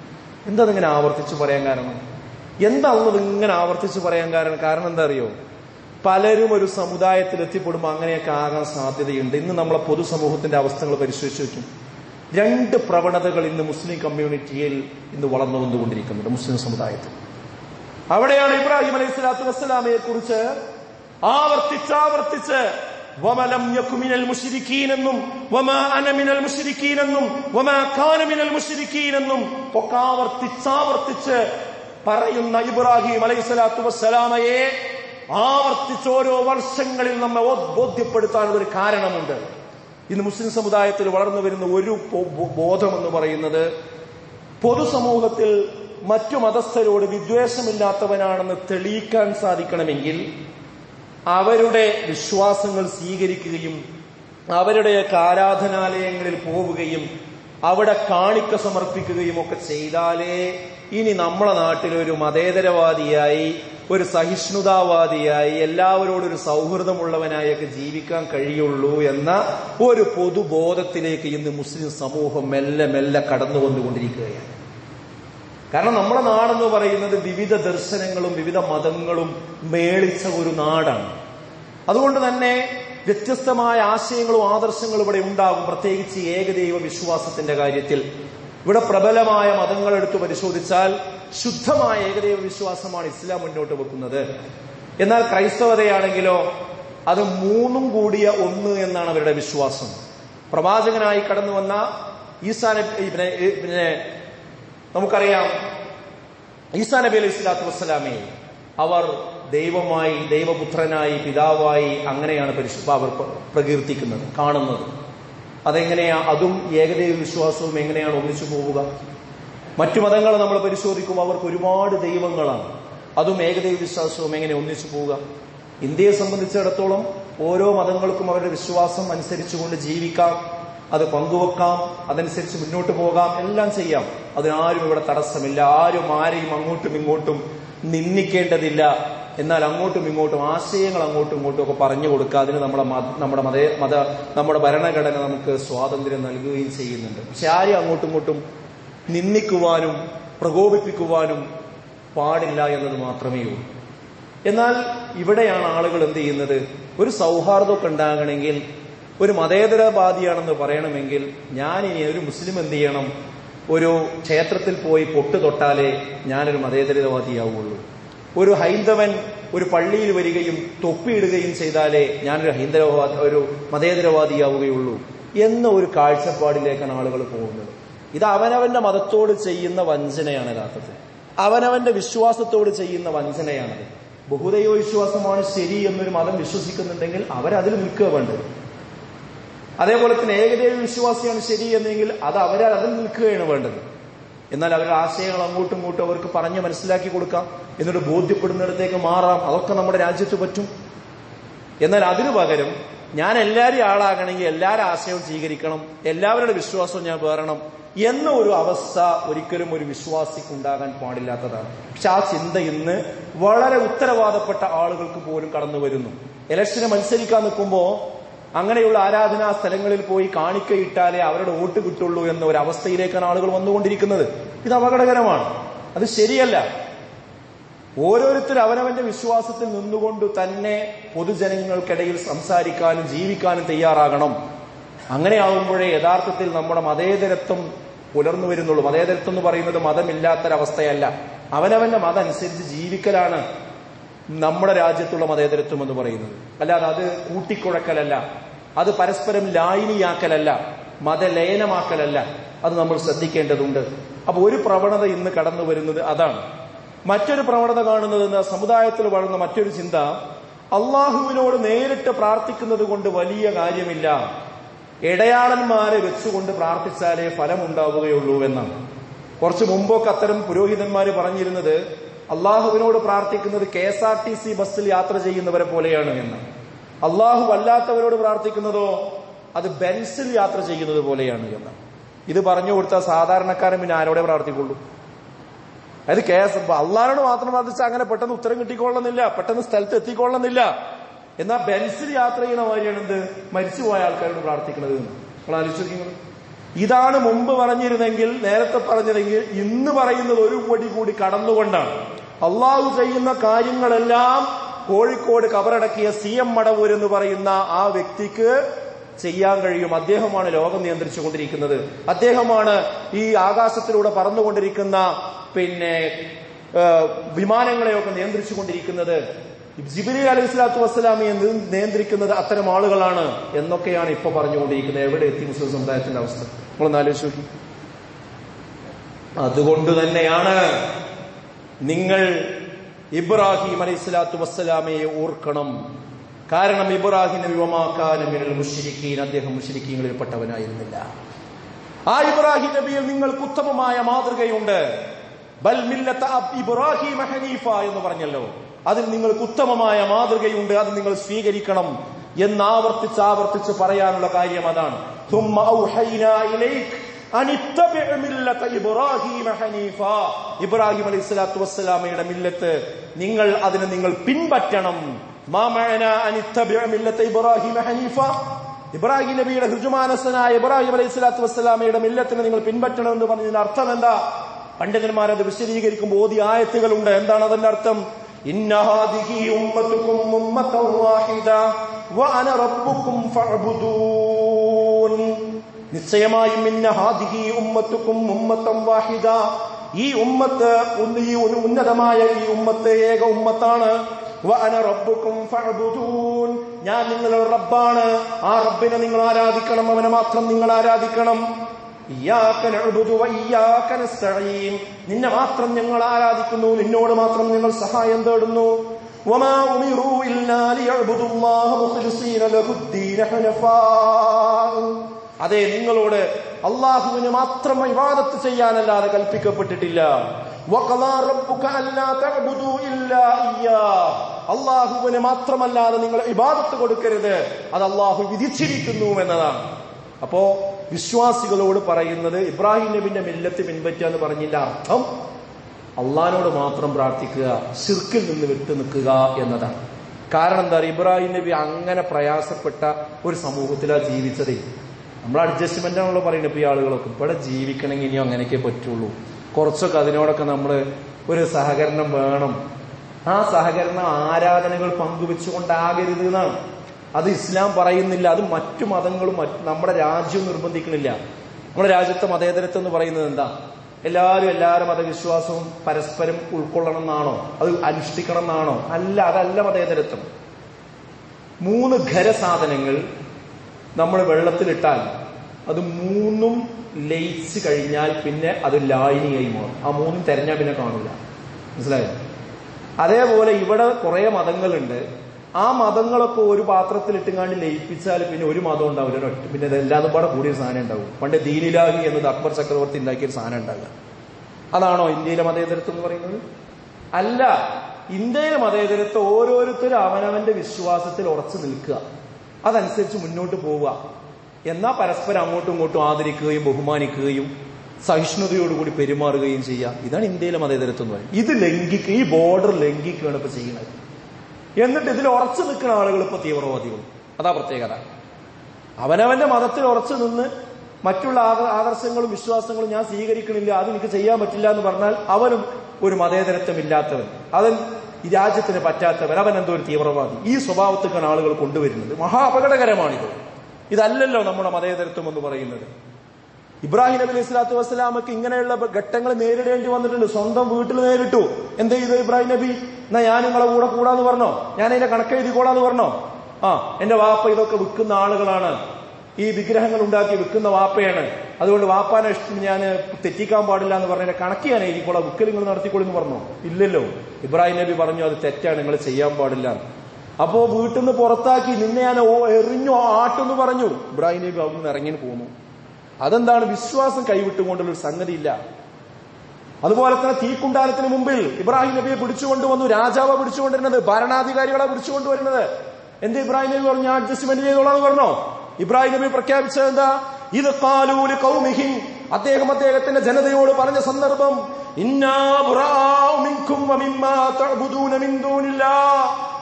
എന്താ അതിങ്ങനെ ആവർത്തിച്ച് പറയാൻ കാരണം? എന്താണുള്ളത് ഇങ്ങനെ ആവർത്തിച്ച് പറയാൻ കാരണം? കാരണം എന്താ അറിയോ? പലരും ഒരു സമുദായത്തിൽ എത്തിപ്പെടുമ്പോൾ അങ്ങനെയൊക്കെ ആകാൻ സാധ്യതയുണ്ട്. ഇന്ന് നമ്മളെ പൊതുസമൂഹത്തിന്റെ അവസ്ഥകൾ പരിശോധിച്ച് വെക്കും. രണ്ട് പ്രവണതകൾ ഇന്ന് മുസ്ലിം കമ്മ്യൂണിറ്റിയിൽ ഇന്ന് വളർന്നു വന്നുകൊണ്ടിരിക്കുന്നുണ്ട്. മുസ്ലിം സമുദായത്തിൽ അവിടെയാണ് ഇബ്രാഹിം അലൈഹി സ്വലാത്തു വസ്സലാമയെ കുറിച്ച് ആവർത്തിച്ചാവർത്തിച്ച് വമലം യകു മിനൽ മുശ്രിക്കീനെന്നും വമാ അന മിനൽ മുശ്രിക്കീനെന്നും വമാ കാന മിനൽ മുശ്രിക്കീനെന്നും ഒക്കെ ആവർത്തിച്ചാവർത്തിച്ച് പറയുന്ന ഇബ്രാഹിം അലൈഹി സ്വലാത്തു വസ്സലാമയെ ആവർത്തിച്ച് ഓരോ വർഷങ്ങളിൽ നമ്മെ ബോധ്യപ്പെടുത്താനുള്ള ഒരു കാരണമുണ്ട്. ഇന്ന് മുസ്ലിം സമുദായത്തിൽ വളർന്നു വരുന്ന ഒരു ബോധമെന്ന് പറയുന്നത് പൊതുസമൂഹത്തിൽ മറ്റു മതസ്ഥരോട് വിദ്വേഷമില്ലാത്തവനാണെന്ന് തെളിയിക്കാൻ സാധിക്കണമെങ്കിൽ അവരുടെ വിശ്വാസങ്ങൾ സ്വീകരിക്കുകയും അവരുടെയൊക്കെ ആരാധനാലയങ്ങളിൽ പോവുകയും അവിടെ കാണിക്ക സമർപ്പിക്കുകയും ഒക്കെ ചെയ്താലേ ഇനി നമ്മളെ നാട്ടിലൊരു മതേതരവാദിയായി, ഒരു സഹിഷ്ണുതാവാദിയായി, എല്ലാവരോടൊരു സൗഹൃദമുള്ളവനായൊക്കെ ജീവിക്കാൻ കഴിയുള്ളൂ എന്ന ഒരു പൊതുബോധത്തിലേക്ക് ഇന്ന് മുസ്ലിം സമൂഹം മെല്ലെ മെല്ലെ കടന്നു വന്നുകൊണ്ടിരിക്കുകയാണ്. കാരണം നമ്മുടെ നാടെന്ന് പറയുന്നത് വിവിധ ദർശനങ്ങളും വിവിധ മതങ്ങളും മേളിച്ച ഒരു നാടാണ്. അതുകൊണ്ട് തന്നെ വ്യത്യസ്തമായ ആശയങ്ങളും ആദർശങ്ങളും ഇവിടെ ഉണ്ടാകും. പ്രത്യേകിച്ച് ഏകദൈവ വിശ്വാസത്തിന്റെ കാര്യത്തിൽ ഇവിടെ പ്രബലമായ മതങ്ങൾ എടുത്തു പരിശോധിച്ചാൽ ശുദ്ധമായ ഏകദൈവ വിശ്വാസമാണ് ഇസ്ലാം മുന്നോട്ട് വെക്കുന്നത്. എന്നാൽ ക്രൈസ്തവതയാണെങ്കിലോ അത് മൂന്നും കൂടിയ ഒന്ന് എന്നാണ് അവരുടെ വിശ്വാസം. പ്രവാചകനായി കടന്നു വന്ന ഈസാ നബി, പിന്നെ നമുക്കറിയാം ഈസാ നബി അലൈഹി സ്വലാത്തു വസ്സലാമെ അവർ ദൈവമായി, ദൈവപുത്രനായി, പിതാവായി അങ്ങനെയാണ് പരിശുദ്ധ അവർ പ്രകീർത്തിക്കുന്നത്, കാണുന്നത്. അതെങ്ങനെയാ? അതും ഏകദൈവ വിശ്വാസവും എങ്ങനെയാണ് ഒന്നിച്ചു പോവുക? മറ്റു മതങ്ങൾ നമ്മൾ പരിശോധിക്കുമ്പോൾ അവർക്ക് ഒരുപാട് ദൈവങ്ങളാണ്. അതും ഏകദൈവ വിശ്വാസവും എങ്ങനെ ഒന്നിച്ചു പോവുക? ഇന്ത്യയെ സംബന്ധിച്ചിടത്തോളം ഓരോ മതങ്ങൾക്കും അവരുടെ വിശ്വാസം അനുസരിച്ചുകൊണ്ട് ജീവിക്കാം, അത് പങ്കുവെക്കാം, അതനുസരിച്ച് മുന്നോട്ട് പോകാം, എല്ലാം ചെയ്യാം. അതിനാരും ഇവിടെ തടസ്സമില്ല. ആരും ആരെയും അങ്ങോട്ടും ഇങ്ങോട്ടും നിന്ദിക്കേണ്ടതില്ല. എന്നാൽ അങ്ങോട്ടും ഇങ്ങോട്ടും ആശയങ്ങൾ അങ്ങോട്ടും ഇങ്ങോട്ടും ഒക്കെ പറഞ്ഞു കൊടുക്കുക. അതിന് നമ്മുടെ നമ്മുടെ മത മത നമ്മുടെ ഭരണഘടന നമുക്ക് സ്വാതന്ത്ര്യം നൽകുകയും ചെയ്യുന്നുണ്ട്. പക്ഷെ ആരെയും അങ്ങോട്ടും ഇങ്ങോട്ടും നിന്ദിക്കുവാനും പ്രകോപിപ്പിക്കുവാനും പാടില്ല എന്നത് മാത്രമേ ഉള്ളൂ. എന്നാൽ ഇവിടെയാണ് ആളുകൾ എന്ത് ചെയ്യുന്നത്? ഒരു സൗഹാർദ്ദമൊക്കെ ഉണ്ടാകണമെങ്കിൽ, ഒരു മതേതരവാദിയാണെന്ന് പറയണമെങ്കിൽ ഞാൻ ഇനി ഒരു മുസ്ലിം എന്ത് ചെയ്യണം? ഒരു ക്ഷേത്രത്തിൽ പോയി പൊട്ട് തൊട്ടാലേ ഞാനൊരു മതേതരവാദിയാവുള്ളൂ. ഒരു ഹൈന്ദവൻ ഒരു പള്ളിയിൽ വരികയും തൊപ്പിയിടുകയും ചെയ്താലേ ഞാനൊരു ഹൈന്ദവവാദി ഒരു മതേതരവാദിയാവുകയുള്ളൂ എന്ന ഒരു കാഴ്ചപ്പാടിലേക്കാണ് ആളുകൾ പോകുന്നത്. ഇത് അവനവന്റെ മതത്തോട് ചെയ്യുന്ന വഞ്ചനയാണ്. യഥാർത്ഥത്തിൽ അവനവന്റെ വിശ്വാസത്തോട് ചെയ്യുന്ന വഞ്ചനയാണത്. ബഹുദൈവ വിശ്വാസമാണ് ശരി എന്നൊരു മതം വിശ്വസിക്കുന്നുണ്ടെങ്കിൽ അവരതിൽ നിൽക്കുക വേണ്ടത്. അതേപോലെ തന്നെ ഏകദൈവ വിശ്വാസിയാണ് ശരി എന്നെങ്കിൽ അത് അവരെ അതിൽ നിൽക്കുകയാണ് വേണ്ടത്. എന്നാൽ അവരുടെ ആശയങ്ങൾ അങ്ങോട്ടും ഇങ്ങോട്ടും അവർക്ക് പറഞ്ഞ് മനസ്സിലാക്കി കൊടുക്കാം, എന്നിട്ട് ബോധ്യപ്പെടുന്നിടത്തേക്ക് മാറാം. അതൊക്കെ നമ്മുടെ രാജ്യത്ത് പറ്റും. എന്നാൽ അതിനു പകരം ഞാൻ എല്ലാവരും ആളാകണമെങ്കിൽ എല്ലാവരുടെ ആശയവും സ്വീകരിക്കണം, എല്ലാവരുടെ വിശ്വാസവും ഞാൻ വേറണം എന്ന ഒരു അവസ്ഥ ഒരിക്കലും ഒരു വിശ്വാസിക്ക് ഉണ്ടാകാൻ പാടില്ലാത്തതാണ്. പക്ഷെ ആ ചിന്ത ഇന്ന് വളരെ ഉത്തരവാദപ്പെട്ട ആളുകൾക്ക് പോലും കടന്നു വരുന്നു. ഇലക്ഷന് മത്സരിക്കാൻ നിൽക്കുമ്പോൾ അങ്ങനെയുള്ള ആരാധനാ സ്ഥലങ്ങളിൽ പോയി കാണിക്കയിട്ടാലേ അവരുടെ വോട്ട് കിട്ടുള്ളൂ എന്ന ഒരു അവസ്ഥയിലേക്കാണ് ആളുകൾ വന്നുകൊണ്ടിരിക്കുന്നത്. ഇത് അപകടകരമാണ്, അത് ശരിയല്ല. ഓരോരുത്തരും അവനവന്റെ വിശ്വാസത്തിൽ നിന്നുകൊണ്ട് തന്നെ പൊതുജനങ്ങൾക്കിടയിൽ സംസാരിക്കാനും ജീവിക്കാനും തയ്യാറാകണം. അങ്ങനെയാകുമ്പോഴേ യഥാർത്ഥത്തിൽ നമ്മുടെ മതേതരത്വം പുലർന്നു വരുന്നുള്ളൂ. മതേതരത്വം എന്ന് പറയുന്നത് മതമില്ലാത്തൊരവസ്ഥയല്ല, അവനവന്റെ മതം അനുസരിച്ച് ജീവിക്കലാണ് നമ്മുടെ രാജ്യത്തുള്ള മതേതരത്വം എന്ന് പറയുന്നത്. അല്ലാതെ അത് കൂട്ടിക്കുഴക്കലല്ല, അത് പരസ്പരം ലായനിയാക്കലല്ല, മതലയനമാക്കലല്ല. അത് നമ്മൾ ശ്രദ്ധിക്കേണ്ടതുണ്ട്. അപ്പൊ ഒരു പ്രവണത ഇന്ന് കടന്നു വരുന്നത് അതാണ്. മറ്റൊരു പ്രവണത കാണുന്നത് എന്താ? സമുദായത്തിൽ വളർന്ന മറ്റൊരു ചിന്ത, അള്ളാഹുവിനോട് നേരിട്ട് പ്രാർത്ഥിക്കുന്നത് കൊണ്ട് വലിയ കാര്യമില്ല, ഇടയാളന്മാരെ വെച്ചുകൊണ്ട് പ്രാർത്ഥിച്ചാലേ ഫലമുണ്ടാവുകയുള്ളൂ എന്നാണ്. കുറച്ചു മുമ്പൊക്കെ അത്തരം പുരോഹിതന്മാര് പറഞ്ഞിരുന്നത് അള്ളാഹുവിനോട് പ്രാർത്ഥിക്കുന്നത് K S R T C ബസ്സിൽ യാത്ര ചെയ്യുന്നവരെ പോലെയാണ് എന്ന്. അള്ളാഹു അല്ലാത്തവരോട് പ്രാർത്ഥിക്കുന്നതോ അത് ബെൻസിൽ യാത്ര ചെയ്യുന്നത് പോലെയാണ് എന്ന്. ഇത് പറഞ്ഞു കൊടുത്താൽ സാധാരണക്കാരൻ പിന്നെ ആരോടെ പ്രാർത്ഥിക്കുള്ളൂ? അത് കെ എസ് അള്ളാഹിനോട് മാത്രം പ്രാർത്ഥിച്ചാൽ അങ്ങനെ പെട്ടെന്ന് ഉത്തരം കിട്ടിക്കൊള്ളുന്നില്ല, പെട്ടെന്ന് സ്ഥലത്ത് എത്തിക്കൊള്ളുന്നില്ല. എന്നാൽ ബെൻസിൽ യാത്ര ചെയ്യുന്ന മാതിരിയാണ് എന്ത് മരിച്ചുപോയ ആൾക്കാരോട് പ്രാർത്ഥിക്കുന്നത് എന്ന് നമ്മൾ ആലോചിക്കുന്നത്. ഇതാണ് മുമ്പ് പറഞ്ഞിരുന്നെങ്കിൽ, നേരത്തെ പറഞ്ഞതെങ്കിൽ, ഇന്ന് പറയുന്നത് ഒരു പടി കൂടി കടന്നുകൊണ്ടാണ്. അള്ളാഹു ചെയ്യുന്ന കാര്യങ്ങളെല്ലാം കോഴിക്കോട് കബറടക്കിയ സി എം മടവൂർ എന്ന് പറയുന്ന ആ വ്യക്തിക്ക് ചെയ്യാൻ കഴിയും. അദ്ദേഹമാണ് ലോകം നിയന്ത്രിച്ചു കൊണ്ടിരിക്കുന്നത്. അദ്ദേഹമാണ് ഈ ആകാശത്തിലൂടെ പറന്നുകൊണ്ടിരിക്കുന്ന പിന്നെ വിമാനങ്ങളെയൊക്കെ നിയന്ത്രിച്ചു കൊണ്ടിരിക്കുന്നത്. ജിബ്രീൽ അലൈഹി സ്വലാത്തു വസ്സലാമിയെ നിയന്ത്രിക്കുന്നത് അത്തരം ആളുകളാണ് എന്നൊക്കെയാണ് ഇപ്പൊ പറഞ്ഞുകൊണ്ടിരിക്കുന്നത്. എവിടെ എത്തി മുസ്ലിം സമുദായത്തിന്റെ അവസ്ഥ നമ്മളൊന്ന് ആലോചിച്ച് നോക്കി. അതുകൊണ്ട് തന്നെയാണ് നിങ്ങൾ ഇബ്രാഹിം അലൈഹി സ്വലാത്തു വസ്സലാമയെ ഓർക്കണം. കാരണം ഇബ്രാഹിം നബി വമാകാന മിനൽ മുശ്രിക്കീൻ, അദ്ദേഹം മുശ്രിക്കീങ്ങളിൽ പെട്ടവനായിരുന്നില്ല. ആ ഇബ്രാഹിം നബിയിൽ നിങ്ങൾക്ക് ഉത്തമമായ മാതൃകയുണ്ട്. ബൽ മില്ലത ഇബ്രാഹിം ഹനീഫ എന്ന് പറഞ്ഞല്ലോ, അതിൽ നിങ്ങൾക്ക് ഉത്തമമായ മാതൃകയുണ്ട്, അത് നിങ്ങൾ സ്വീകരിക്കണം എന്ന് ആവർത്തിച്ച് ആവർത്തിച്ച് പറയാനുള്ള കാര്യം അതാണ്. ثم أوحينا إليك أن اتبع ملة إبراهيم حنيفا, ഇബ്രാഹിം അലൈഹി സ്വലാത്തു വസ്സലാമയുടെ മില്ലത്ത് നിങ്ങൾ അതിനെ നിങ്ങൾ പിൻപറ്റണം. മാ മഅന അൻ ഇത്തബിഅ മില്ലത ഇബ്രാഹിം ഹനീഫ, ഇബ്രാഹിം നബിയുടെ ഹൃജുമാനസനായ ഇബ്രാഹിം അലൈഹി സ്വലാത്തു വസ്സലാമയുടെ മില്ലത്തിനെ നിങ്ങൾ പിൻപറ്റണം എന്ന് പറഞ്ഞതിന്റെ അർത്ഥം എന്താ? പണ്ഡിതന്മാർ അത് വിശദീകരിക്കുമ്പോൾ ഓതി ആയത്തുകളുണ്ട്. എന്താണ് അതിന്റെ അർത്ഥം? ഇന്ന ഹാദിഹി ഉമ്മത്തുകും ഉമ്മത്തൻ വാഹിദ വഅന റബ്ബുകും ഫഅ്ബുദൂൻ, നിശ്ചയമായും ഇന്ന ഹാദിഹി ഉമ്മത്തുകും ഉമ്മത്തൻ വാഹിദ, ഈ ഉമ്മത്ത് ഈ ഉന്നതമായ ഈ ഉമ്മത്ത് ഏക ഉമ്മത്താണ്. വഅന റബ്ബുകും ഫഅ്ബുദൂൻ, ഞാൻ നിങ്ങളുടെ റബ്ബാണ്, ആ റബ്ബിനെ നിങ്ങൾ ആരാധിക്കണം, അവനെ മാത്രം നിങ്ങൾ ആരാധിക്കണം. ഇയ്യാക നഅ്ബുദു വഇയ്യാക നസ്തഈൻ, നിന്നെ മാത്രം ഞങ്ങൾ ആരാധിക്കുന്നു, നിന്നോട് മാത്രം ഞങ്ങൾ സഹായം തേടുന്നു. വമാ ഉമിറു ഇല്ലാ ലിയഅ്ബുദുല്ലാഹ മുഖ്ലിസീന ലഹുദ്ദീന ഹനഫാ, അതെ നിങ്ങളോട് അല്ലാഹുവിനെ മാത്രം ഇബാദത്ത് ചെയ്യാനല്ലാതെ കൽപ്പിക്കപ്പെട്ടിട്ടില്ല. വഖളാ റബ്ബുക അല്ലാ തഅ്ബുദു ഇല്ലാ ഇയ്യാ, അല്ലാഹുവിനെ മാത്രമല്ലാതെ നിങ്ങൾ ഇബാദത്ത് കൊടുക്കരുത്, അത് അല്ലാഹു വിധിച്ചിരിക്കുന്നു എന്നതാണ്. അപ്പോ വിശ്വാസികളോട് പറയുന്നത് ഇബ്രാഹിം നബിന്റെ മില്ലത്ത് പിൻപറ്റുക എന്ന് പറഞ്ഞതിന്റെ അർത്ഥം അള്ളാഹിനോട് മാത്രം പ്രാർത്ഥിക്കുക, ശിർക്കിൽ നിന്ന് വിട്ടു നിൽക്കുക എന്നതാണ്. കാരണം എന്താ പറയുക, ഇബ്രാഹിം നബി അങ്ങനെ പ്രയാസപ്പെട്ട ഒരു സമൂഹത്തിലാണ് ജീവിച്ചത്. നമ്മൾ അഡ്ജസ്റ്റ്മെന്റ് ആണല്ലോ പറയുന്നത്. ഇപ്പൊ ഈ ആളുകളൊക്കെ ഇവിടെ ജീവിക്കണമെങ്കിൽ ഇനിയും അങ്ങനെയൊക്കെ പറ്റുള്ളൂ, കുറച്ചൊക്കെ അതിനോടൊക്കെ നമ്മൾ ഒരു സഹകരണം വേണം. ആ സഹകരണം ആരാധനകൾ പങ്കുവെച്ചുകൊണ്ടാകരുത് എന്നാണ്. അത് ഇസ്ലാം പറയുന്നില്ല, അത് മറ്റു മതങ്ങളും നമ്മുടെ രാജ്യവും നിർബന്ധിക്കുന്നില്ല. നമ്മുടെ രാജ്യത്തെ മതേതരത്വം എന്ന് പറയുന്നത് എന്താ? എല്ലാവരും എല്ലാവരും മതവിശ്വാസവും പരസ്പരം ഉൾക്കൊള്ളണം എന്നാണോ? അത് അനുഷ്ഠിക്കണം എന്നാണോ? അല്ല, അതല്ല മതേതരത്വം. മൂന്ന് ഖരസാധനങ്ങൾ നമ്മൾ വെള്ളത്തിലിട്ടാൽ അത് മൂന്നും ലയിച്ച് കഴിഞ്ഞാൽ പിന്നെ അത് ലായനിയായി മാറും. ആ മൂന്നും തെരഞ്ഞാൽ പിന്നെ കാണില്ല. മനസ്സിലായോ? അതേപോലെ ഇവിടെ കുറെ മതങ്ങളുണ്ട്. ആ മതങ്ങളൊക്കെ ഒരു പാത്രത്തിൽ ഇട്ടുകാണ്ട് ലയിപ്പിച്ചാൽ പിന്നെ ഒരു മതം ഉണ്ടാവില്ല, ഒറ്റ പിന്നെ ഇതെല്ലാതും പാടെ കൂടിയ സാധനം ഉണ്ടാവും. പണ്ട് ദീനിലാഹി എന്നത് അക്ബർ ചക്രവർത്തി ഉണ്ടാക്കിയൊരു സാധനം ഉണ്ടാകുക. അതാണോ ഇന്ത്യയിലെ മതേതരത്വം എന്ന് പറയുന്നത്? അല്ല, ഇന്ത്യയിലെ മതേതരത്വം ഓരോരുത്തരും അവനവന്റെ വിശ്വാസത്തിൽ ഉറച്ചു നിൽക്കുക, അതനുസരിച്ച് മുന്നോട്ട് പോവുക, എന്നാ പരസ്പരം അങ്ങോട്ടും ഇങ്ങോട്ടും ആദരിക്കുകയും ബഹുമാനിക്കുകയും സഹിഷ്ണുതയോടുകൂടി പെരുമാറുകയും ചെയ്യുക. ഇതാണ് ഇന്ത്യയിലെ മതേതരത്വം എന്ന് പറയുന്നത്. ഇത് ലംഘിക്കുക, ഈ ബോർഡർ ലംഘിക്കുകയാണ് ഇപ്പൊ ചെയ്യുന്നത്. എന്നിട്ട് ഇതിൽ ഉറച്ചു നിൽക്കുന്ന ആളുകൾ ഇപ്പൊ തീവ്രവാദികൾ. അതാ പ്രത്യേകത. അവനവന്റെ മതത്തിൽ ഉറച്ചു നിന്ന് മറ്റുള്ള ആദർശങ്ങളും വിശ്വാസങ്ങളും ഞാൻ സ്വീകരിക്കണില്ല, അത് എനിക്ക് ചെയ്യാൻ പറ്റില്ല എന്ന് പറഞ്ഞാൽ അവനും ഒരു മതേതരത്വം ഇല്ലാത്തവൻ, അവൻ ഈ രാജ്യത്തിന് പറ്റാത്തവൻ, അവൻ എന്തോ ഒരു തീവ്രവാദി. ഈ സ്വഭാവത്തേക്കാണ് ആളുകൾ കൊണ്ടുവരുന്നത്. മഹാ അപകടകരമാണിത്. ഇതല്ലല്ലോ നമ്മുടെ മതേതരത്വം എന്ന് പറയുന്നത്. ഇബ്രാഹിം നബി അലൈഹി സ്വലാത്തു വസ്സലാമക്ക് ഇങ്ങനെയുള്ള ഘട്ടങ്ങൾ നേരിടേണ്ടി വന്നിട്ടുണ്ട്. സ്വന്തം വീട്ടിൽ നേരിട്ടു. എന്ത് ചെയ്തു ഇബ്രാഹിം നബി? എന്നാ ഞാൻ നിങ്ങളെ കൂടെ കൂടാന്ന് പറഞ്ഞോ, ഞാൻ അതിന്റെ കണക്ക് എഴുതിക്കോളാന്ന് പറഞ്ഞോ? ആ, എന്റെ വാപ്പ ഇതൊക്കെ വിൽക്കുന്ന ആളുകളാണ്, ഈ വിഗ്രഹങ്ങൾ ഉണ്ടാക്കി വിൽക്കുന്ന വാപ്പയാണ്, അതുകൊണ്ട് വാപ്പാനെ ഇഷ്ടം ഞാൻ തെറ്റിക്കാൻ പാടില്ല എന്ന് പറഞ്ഞ കണക്ക് ഞാൻ എഴുതിക്കോളാം, വിൽക്കൽ നിങ്ങൾ നടത്തിക്കോളെന്ന് പറഞ്ഞോ? ഇല്ലല്ലോ. ഇബ്രാഹിം നബി പറഞ്ഞു അത് തെറ്റാണ്, നിങ്ങൾ ചെയ്യാൻ പാടില്ല. അപ്പോ വീട്ടിൽ നിന്ന് പുറത്താക്കി, നിന്നെ ഞാൻ എറിഞ്ഞു ആട്ടെന്ന് പറഞ്ഞു. ഇബ്രാഹിം നബി അവിടെ നിന്ന് ഇറങ്ങി പോന്നു. അതെന്താണ്? വിശ്വാസം കൈവിട്ടുകൊണ്ടുള്ള ഒരു സംഗതിയില്ല. അതുപോലെ തന്നെ തീക്കുണ്ടാരത്തിന് മുമ്പിൽ ഇബ്രാഹിം നബിയെ പിടിച്ചുകൊണ്ടുവന്നു. രാജാവ് പിടിച്ചുകൊണ്ടിരുന്നത്, ഭരണാധികാരികളെ പിടിച്ചുകൊണ്ടുവരുന്നത്. എന്ത് ഇബ്രാഹിം നബി പറഞ്ഞു? അഡ്ജസ്റ്റ്മെന്റ് ചെയ്തോളാന്ന് പറഞ്ഞോ? ഇബ്രാഹിം നബി പ്രഖ്യാപിച്ചത് എന്താ? ഇത് ഖാലൂലി ഖൗമിഹിം, അദ്ദേഹം അദ്ദേഹത്തിന്റെ ജനതയോട് പറഞ്ഞ സന്ദർഭം, ഇന്നാ ബുറാഉ മിൻകും വമിമ്മാ തഅബുദൂന മിൻ ദൂനില്ലാഹ്,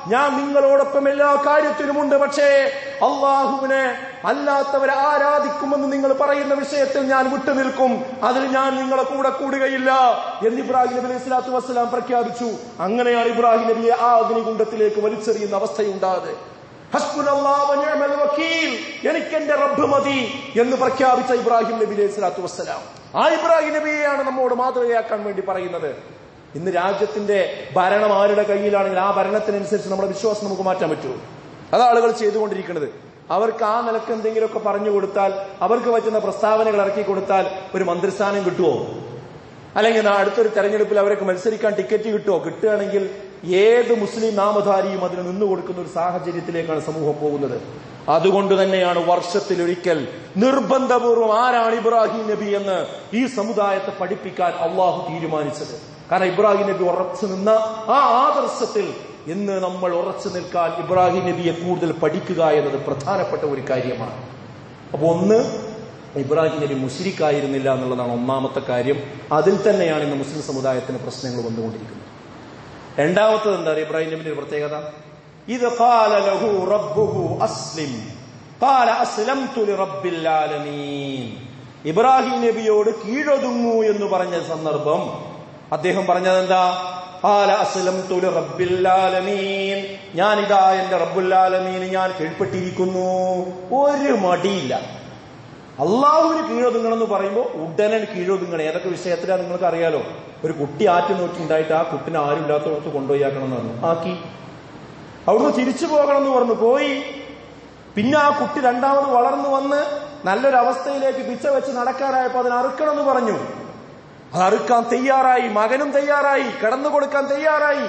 ഞാൻ നിങ്ങളോടൊപ്പം എല്ലാ കാര്യത്തിലുമുണ്ട്, പക്ഷേ അള്ളാഹുവിനെ അല്ലാത്തവരെ ആരാധിക്കുമെന്ന് നിങ്ങൾ പറയുന്ന വിഷയത്തിൽ ഞാൻ വിട്ടുനിൽക്കും, അതിൽ ഞാൻ നിങ്ങളെ കൂടെ കൂടുകയില്ല എന്ന് ഇബ്രാഹിം നബി അലൈഹി സ്വലാത്തു വസ്സലാം പ്രഖ്യാപിച്ചു. അങ്ങനെയാണ് ഇബ്രാഹിം നബിയെ ആ അഗ്നികുണ്ഡത്തിലേക്ക് വലിച്ചെറിയുന്ന അവസ്ഥയുണ്ടായത്. ഹസ്ബുനല്ലാഹു വ നിഅമൽ വകീൽ, എനിക്ക് എന്റെ റബ്ബ് മതി എന്ന് പ്രഖ്യാപിച്ച ഇബ്രാഹിം നബി അലൈഹി സ്വലാത്തു വസ്സലാം, ആ ഇബ്രാഹിം നബിയെയാണ് നമ്മോട് മാതൃകയാക്കാൻ വേണ്ടി പറയുന്നത്. ഇന്ന് രാജ്യത്തിന്റെ ഭരണം ആരുടെ കയ്യിലാണെങ്കിൽ ആ ഭരണത്തിനനുസരിച്ച് നമ്മുടെ വിശ്വാസം നമുക്ക് മാറ്റാൻ പറ്റുമോ? അത് ആളുകൾ ചെയ്തുകൊണ്ടിരിക്കുന്നത്. അവർക്ക് ആ നിലക്ക് എന്തെങ്കിലുമൊക്കെ പറഞ്ഞു കൊടുത്താൽ, അവർക്ക് പറ്റുന്ന പ്രസ്താവനകൾ ഇറക്കി കൊടുത്താൽ ഒരു മന്ത്രിസ്ഥാനം കിട്ടുമോ? അല്ലെങ്കിൽ അടുത്തൊരു തെരഞ്ഞെടുപ്പിൽ അവർക്ക് മത്സരിക്കാൻ ടിക്കറ്റ് കിട്ടുമോ? കിട്ടുകയാണെങ്കിൽ ഏത് മുസ്ലിം നാമധാരിയും അതിന് നിന്നു കൊടുക്കുന്ന ഒരു സാഹചര്യത്തിലേക്കാണ് സമൂഹം പോകുന്നത്. അതുകൊണ്ട് തന്നെയാണ് വർഷത്തിലൊരിക്കൽ നിർബന്ധപൂർവം ആരാണ് ഇബ്രാഹിം നബി എന്ന് ഈ സമുദായത്തെ പഠിപ്പിക്കാൻ അള്ളാഹു തീരുമാനിച്ചത്. കാരണം ഇബ്രാഹിം നബി ഉറച്ചു നിന്ന ആ ആദർശത്തിൽ ഇന്ന് നമ്മൾ ഉറച്ചു നിൽക്കാൻ ഇബ്രാഹിം നബിയെ കൂടുതൽ പഠിക്കുക എന്നത് പ്രധാനപ്പെട്ട ഒരു കാര്യമാണ്. അപ്പൊ ഒന്ന്, ഇബ്രാഹിം നബി മുശ്രിക്കായിരുന്നില്ല എന്നുള്ളതാണ് ഒന്നാമത്തെ കാര്യം. അതിൽ തന്നെയാണ് ഇന്ന് മുസ്ലിം സമുദായത്തിന് പ്രശ്നങ്ങൾ വന്നുകൊണ്ടിരിക്കുന്നത്. രണ്ടാമത്തത് എന്താ ഇബ്രാഹിം നബിയുടെ പ്രത്യേകത? ഇത് ഖാല ലഹു റബ്ബുഹു അസ്ലിം ഖാല അസ്ലംതു ലിറബ്ബിൽ ആലമീൻ. ഇബ്രാഹിം നബിയോട് കീഴൊതുങ്ങൂ എന്ന് പറഞ്ഞ സന്ദർഭം അദ്ദേഹം പറഞ്ഞത് എന്താ? ഖാല അസ്ലംതു ലിറബ്ബിൽ ആലമീൻ, ഞാനിതാ എന്റെ റബ്ബുൽ ആലമീൻ ഞാൻ കീഴ്പ്പെട്ടിരിക്കുന്നു. ഒരു മടിയില്ല. അള്ളാഹുവിന് കീഴൊതുങ്ങണം എന്ന് പറയുമ്പോൾ ഉടനെ കീഴൊതുങ്ങണം. ഏതൊക്കെ വിഷയത്തിലാണ് നിങ്ങൾക്ക് അറിയാലോ. ഒരു കുട്ടി ആറ്റു നോക്കിണ്ടായിട്ട് ആ കുട്ടിനെ ആരും ഇല്ലാത്തടത്ത് കൊണ്ടുപോയി ആക്കണം എന്ന് പറഞ്ഞു, ആക്കി. അവിടുന്ന് തിരിച്ചു പോകണം എന്ന് പറഞ്ഞു, പോയി. പിന്നെ ആ കുട്ടി രണ്ടാമത് വളർന്നു വന്ന് നല്ലൊരവസ്ഥയിലേക്ക് പിച്ച വെച്ച് നടക്കാറായപ്പോ അതിന് അറുക്കണം എന്ന് പറഞ്ഞു. അത് അറുക്കാൻ തയ്യാറായി, മകനും തയ്യാറായി, കിടന്നു കൊടുക്കാൻ തയ്യാറായി.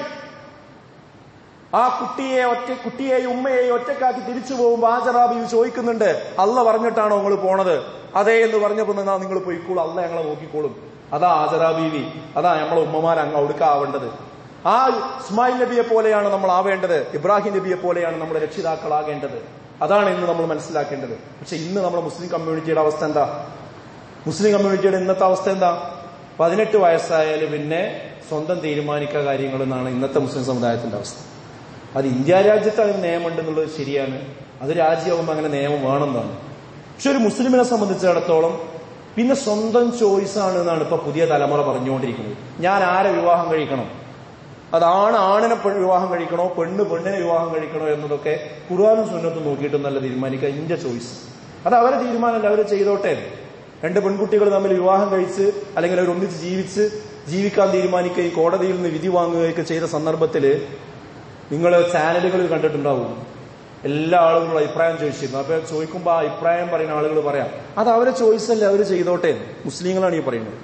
ആ കുട്ടിയെ ഒറ്റ കുട്ടിയെയും ഉമ്മയെയും ഒറ്റക്കാക്കി തിരിച്ചു പോകുമ്പോ ഹാജറാബി ചോദിക്കുന്നുണ്ട്, അല്ല പറഞ്ഞിട്ടാണോ നിങ്ങൾ പോണത്? അതേ എന്ന് പറഞ്ഞപ്പോ നിന്നാ നിങ്ങൾ പോയിക്കോളൂ, അല്ല ഞങ്ങളെ നോക്കിക്കോളും. അതാ ഹാജറാ ബീവി, അതാ നമ്മളെ ഉമ്മമാർ അങ്ങ് അവിടുക്കാവേണ്ടത്. ആ ഇസ്മായിൽ നബിയെ പോലെയാണ് നമ്മൾ ആവേണ്ടത്, ഇബ്രാഹിം നബിയെ പോലെയാണ് നമ്മുടെ രക്ഷിതാക്കളാകേണ്ടത്. അതാണ് ഇന്ന് നമ്മൾ മനസ്സിലാക്കേണ്ടത്. പക്ഷെ ഇന്ന് നമ്മുടെ മുസ്ലിം കമ്മ്യൂണിറ്റിയുടെ അവസ്ഥ എന്താ? മുസ്ലിം കമ്മ്യൂണിറ്റിയുടെ ഇന്നത്തെ അവസ്ഥ എന്താ? പതിനെട്ട് വയസ്സായാലും പിന്നെ സ്വന്തം തീരുമാനിക്കുക കാര്യങ്ങൾ എന്നാണ് ഇന്നത്തെ മുസ്ലിം സമുദായത്തിന്റെ അവസ്ഥ. അത് ഇന്ത്യ രാജ്യത്താണ് നിയമമുണ്ടെന്നുള്ളത് ശരിയാണ്, അത് രാജ്യമാകുമ്പോൾ അങ്ങനെ നിയമം വേണമെന്നാണ്. പക്ഷെ ഒരു മുസ്ലിമിനെ സംബന്ധിച്ചിടത്തോളം പിന്നെ സ്വന്തം ചോയ്സാണ് എന്നാണ് ഇപ്പൊ പുതിയ തലമുറ പറഞ്ഞുകൊണ്ടിരിക്കുന്നത്. ഞാൻ ആരെ വിവാഹം കഴിക്കണം, അതാണ് ആണിനെ വിവാഹം കഴിക്കണോ പെണ്ണ് പെണ്ണിനെ വിവാഹം കഴിക്കണോ എന്നതൊക്കെ ഖുർആനും സുന്നത്തും നോക്കിയിട്ട് നല്ല തീരുമാനിക്കുക. ഇന്റെ ചോയ്സ്, അത് അവരെ തീരുമാനമല്ല, അവര് ചെയ്തോട്ടെ. രണ്ട് പെൺകുട്ടികൾ തമ്മിൽ വിവാഹം കഴിച്ച് അല്ലെങ്കിൽ അവർ ഒന്നിച്ച് ജീവിച്ച് ജീവിക്കാൻ തീരുമാനിക്കുകയും കോടതിയിൽ നിന്ന് വിധി വാങ്ങുകയൊക്കെ ചെയ്ത സന്ദർഭത്തില് നിങ്ങൾ ചാനലുകളിൽ കണ്ടിട്ടുണ്ടാവും, എല്ലാ ആളുകളും അഭിപ്രായം ചോദിച്ചിരുന്നു. അപ്പൊ ചോദിക്കുമ്പോൾ ആ അഭിപ്രായം പറയുന്ന ആളുകൾ പറയാം, അത് അവരെ ചോയ്സ് അല്ലേ, അവർ ചെയ്തോട്ടെ. മുസ്ലിങ്ങളാണ് ഈ പറയുന്നത്.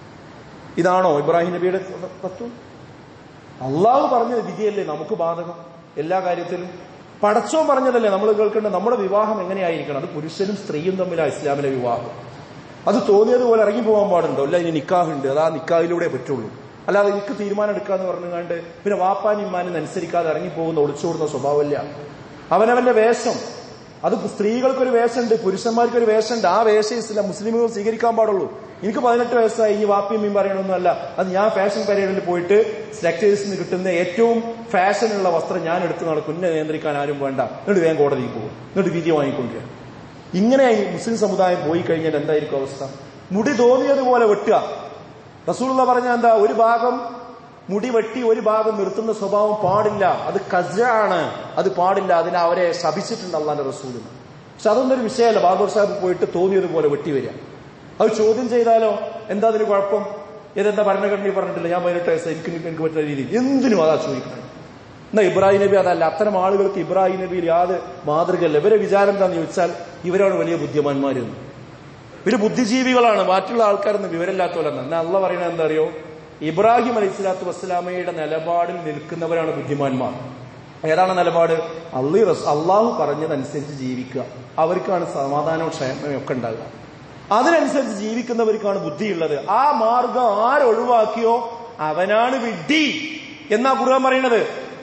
ഇതാണോ ഇബ്രാഹിം നബിയുടെ തത്വം? അള്ളാഹു പറഞ്ഞ വിധിയല്ലേ നമുക്ക് ബാധകം എല്ലാ കാര്യത്തിലും. പടച്ചോൻ പറഞ്ഞതല്ലേ നമ്മൾ കേൾക്കേണ്ടത്. നമ്മുടെ വിവാഹം എങ്ങനെയായിരിക്കണം? അത് പുരുഷനും സ്ത്രീയും തമ്മിലാണ് ഇസ്ലാമിലെ വിവാഹം. അത് തോന്നിയതുപോലെ ഇറങ്ങി പോകാൻ പാടുണ്ടോ? അല്ല, ഇനി നിക്കാഹുണ്ട്, അത് ആ നിക്കാഹിലൂടെ പറ്റുള്ളൂ. അല്ലാതെ എനിക്ക് തീരുമാനം എടുക്കാന്ന് പറഞ്ഞുകൊണ്ട് പിന്നെ വാപ്പാനും ഇമ്മാനും അനുസരിക്കാതെ ഇറങ്ങി പോകുന്ന ഒളിച്ചോടുന്ന സ്വഭാവമില്ല. അവനവന്റെ വേഷം, അത് സ്ത്രീകൾക്കൊരു വേഷമുണ്ട്, പുരുഷന്മാർക്കൊരു വേഷമുണ്ട്. ആ വേഷം ഇസ്ലാം മുസ്ലിമുകൾ സ്വീകരിക്കാൻ പാടുള്ളൂ. എനിക്ക് പതിനെട്ട് വയസ്സായി, ഈ വാപ്പിയും മീൻ പറയണമെന്നല്ല. അത് ഞാൻ ഫാഷൻ പരേഡിൽ പോയിട്ട് സെലക്ടേഴ്സിൽ നിന്ന് കിട്ടുന്ന ഏറ്റവും ഫാഷനുള്ള വസ്ത്രം ഞാൻ എടുത്ത് നടക്കും, എന്നെ നിയന്ത്രിക്കാൻ ആരും വേണ്ട, എന്നിട്ട് വേഗം കോടതിയിൽ പോകും, എന്നിട്ട് വിധി വാങ്ങിക്കൊണ്ടിരിക്കുക. ഇങ്ങനെ മുസ്ലിം സമുദായം പോയി കഴിഞ്ഞാൽ എന്തായിരിക്കും അവസ്ഥ? മുടി തോന്നിയതുപോലെ വെട്ടുക. റസൂലുള്ള പറഞ്ഞ എന്താ? ഒരു ഭാഗം മുടി വെട്ടി ഒരു ഭാഗം നിർത്തുന്ന സ്വഭാവം പാടില്ല, അത് ഖസ്ആണ്, അത് പാടില്ല. അതിനെ അവരെ ശപിച്ചിട്ടുണ്ട് അള്ളാന്റെ റസൂലിന്. പക്ഷെ അതൊന്നൊരു വിഷയമല്ല. ബാബർ സാഹിബ് പോയിട്ട് തോന്നിയതുപോലെ വെട്ടി വരിക. അത് ചോദ്യം ചെയ്താലോ എന്താ അതിന് കുഴപ്പം? ഏതെന്താ ഭരണഘടനയിൽ പറഞ്ഞിട്ടില്ല ഞാൻ പതിനെട്ട് വയസ്സ് എനിക്ക് എനിക്ക് പറ്റുന്ന രീതിയിൽ എന്തിനും അതാ ചോദിക്കണം. എന്നാ ഇബ്രാഹിം നബി അതല്ല. അത്തരം ആളുകൾക്ക് ഇബ്രാഹിം നബിയിൽ യാതൊരു മാതൃകയല്ല. ഇവരെ വിചാരം എന്താണെന്ന് ചോദിച്ചാൽ ഇവരാണ് വലിയ ബുദ്ധിമാന്മാരെന്ന്. ഇവര് ബുദ്ധിജീവികളാണ്, മറ്റുള്ള ആൾക്കാരൊന്നും വിവരമില്ലാത്തവരെന്ന്. എന്നാ അള്ളാഹ് പറയുന്നത് എന്താ അറിയോ? ഇബ്രാഹിം അലൈഹി സ്വലാത്തു വസ്സലാമയുടെ നിലപാടിൽ നിൽക്കുന്നവരാണ് ബുദ്ധിമാന്മാർ. ഏതാണ് നിലപാട്? അള്ളി അള്ളാഹു പറഞ്ഞതനുസരിച്ച് ജീവിക്കുക. അവർക്കാണ് സമാധാനവും ക്ഷേമവും ഒക്കെ ഉണ്ടാകുക. അതിനനുസരിച്ച് ജീവിക്കുന്നവർക്കാണ് ബുദ്ധിയുള്ളത്. ആ മാർഗം ആരൊഴിവാക്കിയോ അവനാണ് വിഡ്ഢി എന്നാ ഖുർആൻ പറയുന്നത്.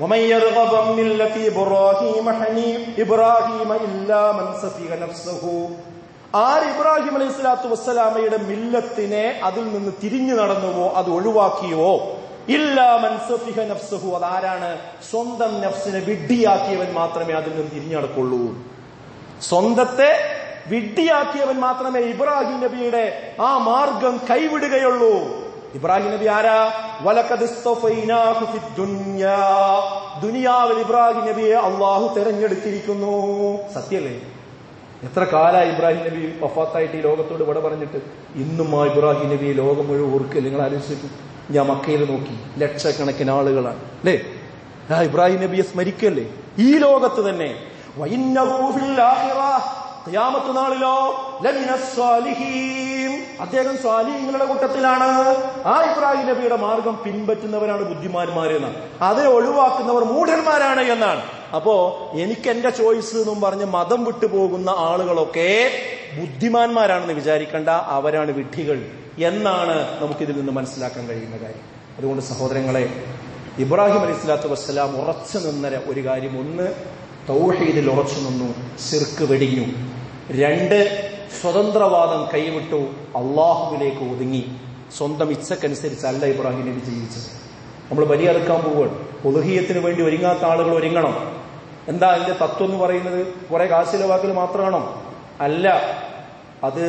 ആര് ഇബ്രാഹിം അലൈഹി സ്വലാത്തു വസ്സലാമയുടെ മില്ലത്തിനെ അതിൽ നിന്ന് തിരിഞ്ഞു നടന്നുവോ, അത് ഒഴിവാക്കിയോ, ഇല്ലാ മൻ സഫിഹ നഫ്സഹു, അതാരാണ്? സ്വന്തം നഫ്സിനെ വിഡ്ഢിയാക്കിയവൻ മാത്രമേ അതിൽ നിന്ന് തിരിഞ്ഞടക്കുള്ളൂ. സ്വന്തത്തെ വിഡ്ഢിയാക്കിയവൻ മാത്രമേ ഇബ്രാഹിം നബിയുടെ ആ മാർഗം കൈവിടുകയുള്ളൂ. ഇബ്രാഹിം നബി ആരാ? വലഖദ് ഇസ്തഫൈനാഹു ഫിദ്ദുനിയാ, ദുനിയാവിൽ ഇബ്രാഹിം നബിയെ അള്ളാഹു തെരഞ്ഞെടുത്തിരിക്കുന്നു. സത്യല്ലേ? എത്ര കാലമായി ഇബ്രാഹിം നബി വഫാത്തായിട്ട് ഈ ലോകത്തോട് വിട പറഞ്ഞിട്ട്? ഇന്നും ആ ഇബ്രാഹിം നബിയെ ലോകം മുഴുവൻ ഓർക്കില്ല. നിങ്ങൾ ആലോചിച്ചിട്ട്, ഞാൻ മക്കയിൽ നോക്കി, ലക്ഷക്കണക്കിന് ആളുകളാണ് അല്ലേ ആ ഇബ്രാഹിം നബിയെ സ്മരിക്കല്ലേ ഈ ലോകത്ത് തന്നെ. വഇന്നഹു ഫിൽ ആഖിറ, ഖിയാമത്ത് നാളിലോ ലമിന സ്വാലിഹീൻ, അദ്ദേഹം സ്വാലിഹീങ്ങളുടെ കൂട്ടത്തിലാണ്. ആ ഇബ്രാഹിം നബിയുടെ മാർഗം പിൻപറ്റുന്നവരാണ് ബുദ്ധിമാന്മാരെന്ന്, അതിനെ ഒഴിവാക്കുന്നവർ മൂഢന്മാരാണ് എന്നാണ്. അപ്പോ എനിക്ക് എന്റെ ചോയ്സ് എന്നും പറഞ്ഞ് മതം വിട്ടുപോകുന്ന ആളുകളൊക്കെ ബുദ്ധിമാന്മാരാണെന്ന് വിചാരിക്കേണ്ട, അവരാണ് വിഡ്ഢികൾ എന്നാണ് നമുക്കിതിൽ നിന്ന് മനസ്സിലാക്കാൻ കഴിയുന്ന കാര്യം. അതുകൊണ്ട് സഹോദരങ്ങളെ, ഇബ്രാഹിം അലൈഹി സ്വലാത്തു വസ്സലാം ഉറച്ചു നിന്ന ഒരു കാര്യം, ഒന്ന് തൗഹീദിൽ ഉറച്ചു നിന്നു, ശിർക്ക് വെടിഞ്ഞു. രണ്ട്, സ്വതന്ത്രവാദം കൈവിട്ടു, അള്ളാഹുവിലേക്ക് ഒതുങ്ങി. സ്വന്തം ഇച്ഛക്കനുസരിച്ചല്ല ഇബ്രാഹിം നബി ജീവിച്ചത്. നമ്മൾ ബലിയറുക്കാൻ പോവുകയാണ്, ഉളുഹിയ്യത്തിന് വേണ്ടി ഒരുങ്ങാത്ത ആളുകൾ ഒരുങ്ങണം. എന്താ അതിന്റെ തത്വം എന്ന് പറയുന്നത്? കുറെ കാശിലെ വാക്കിൽ മാത്രമാണോ? അല്ല, അത്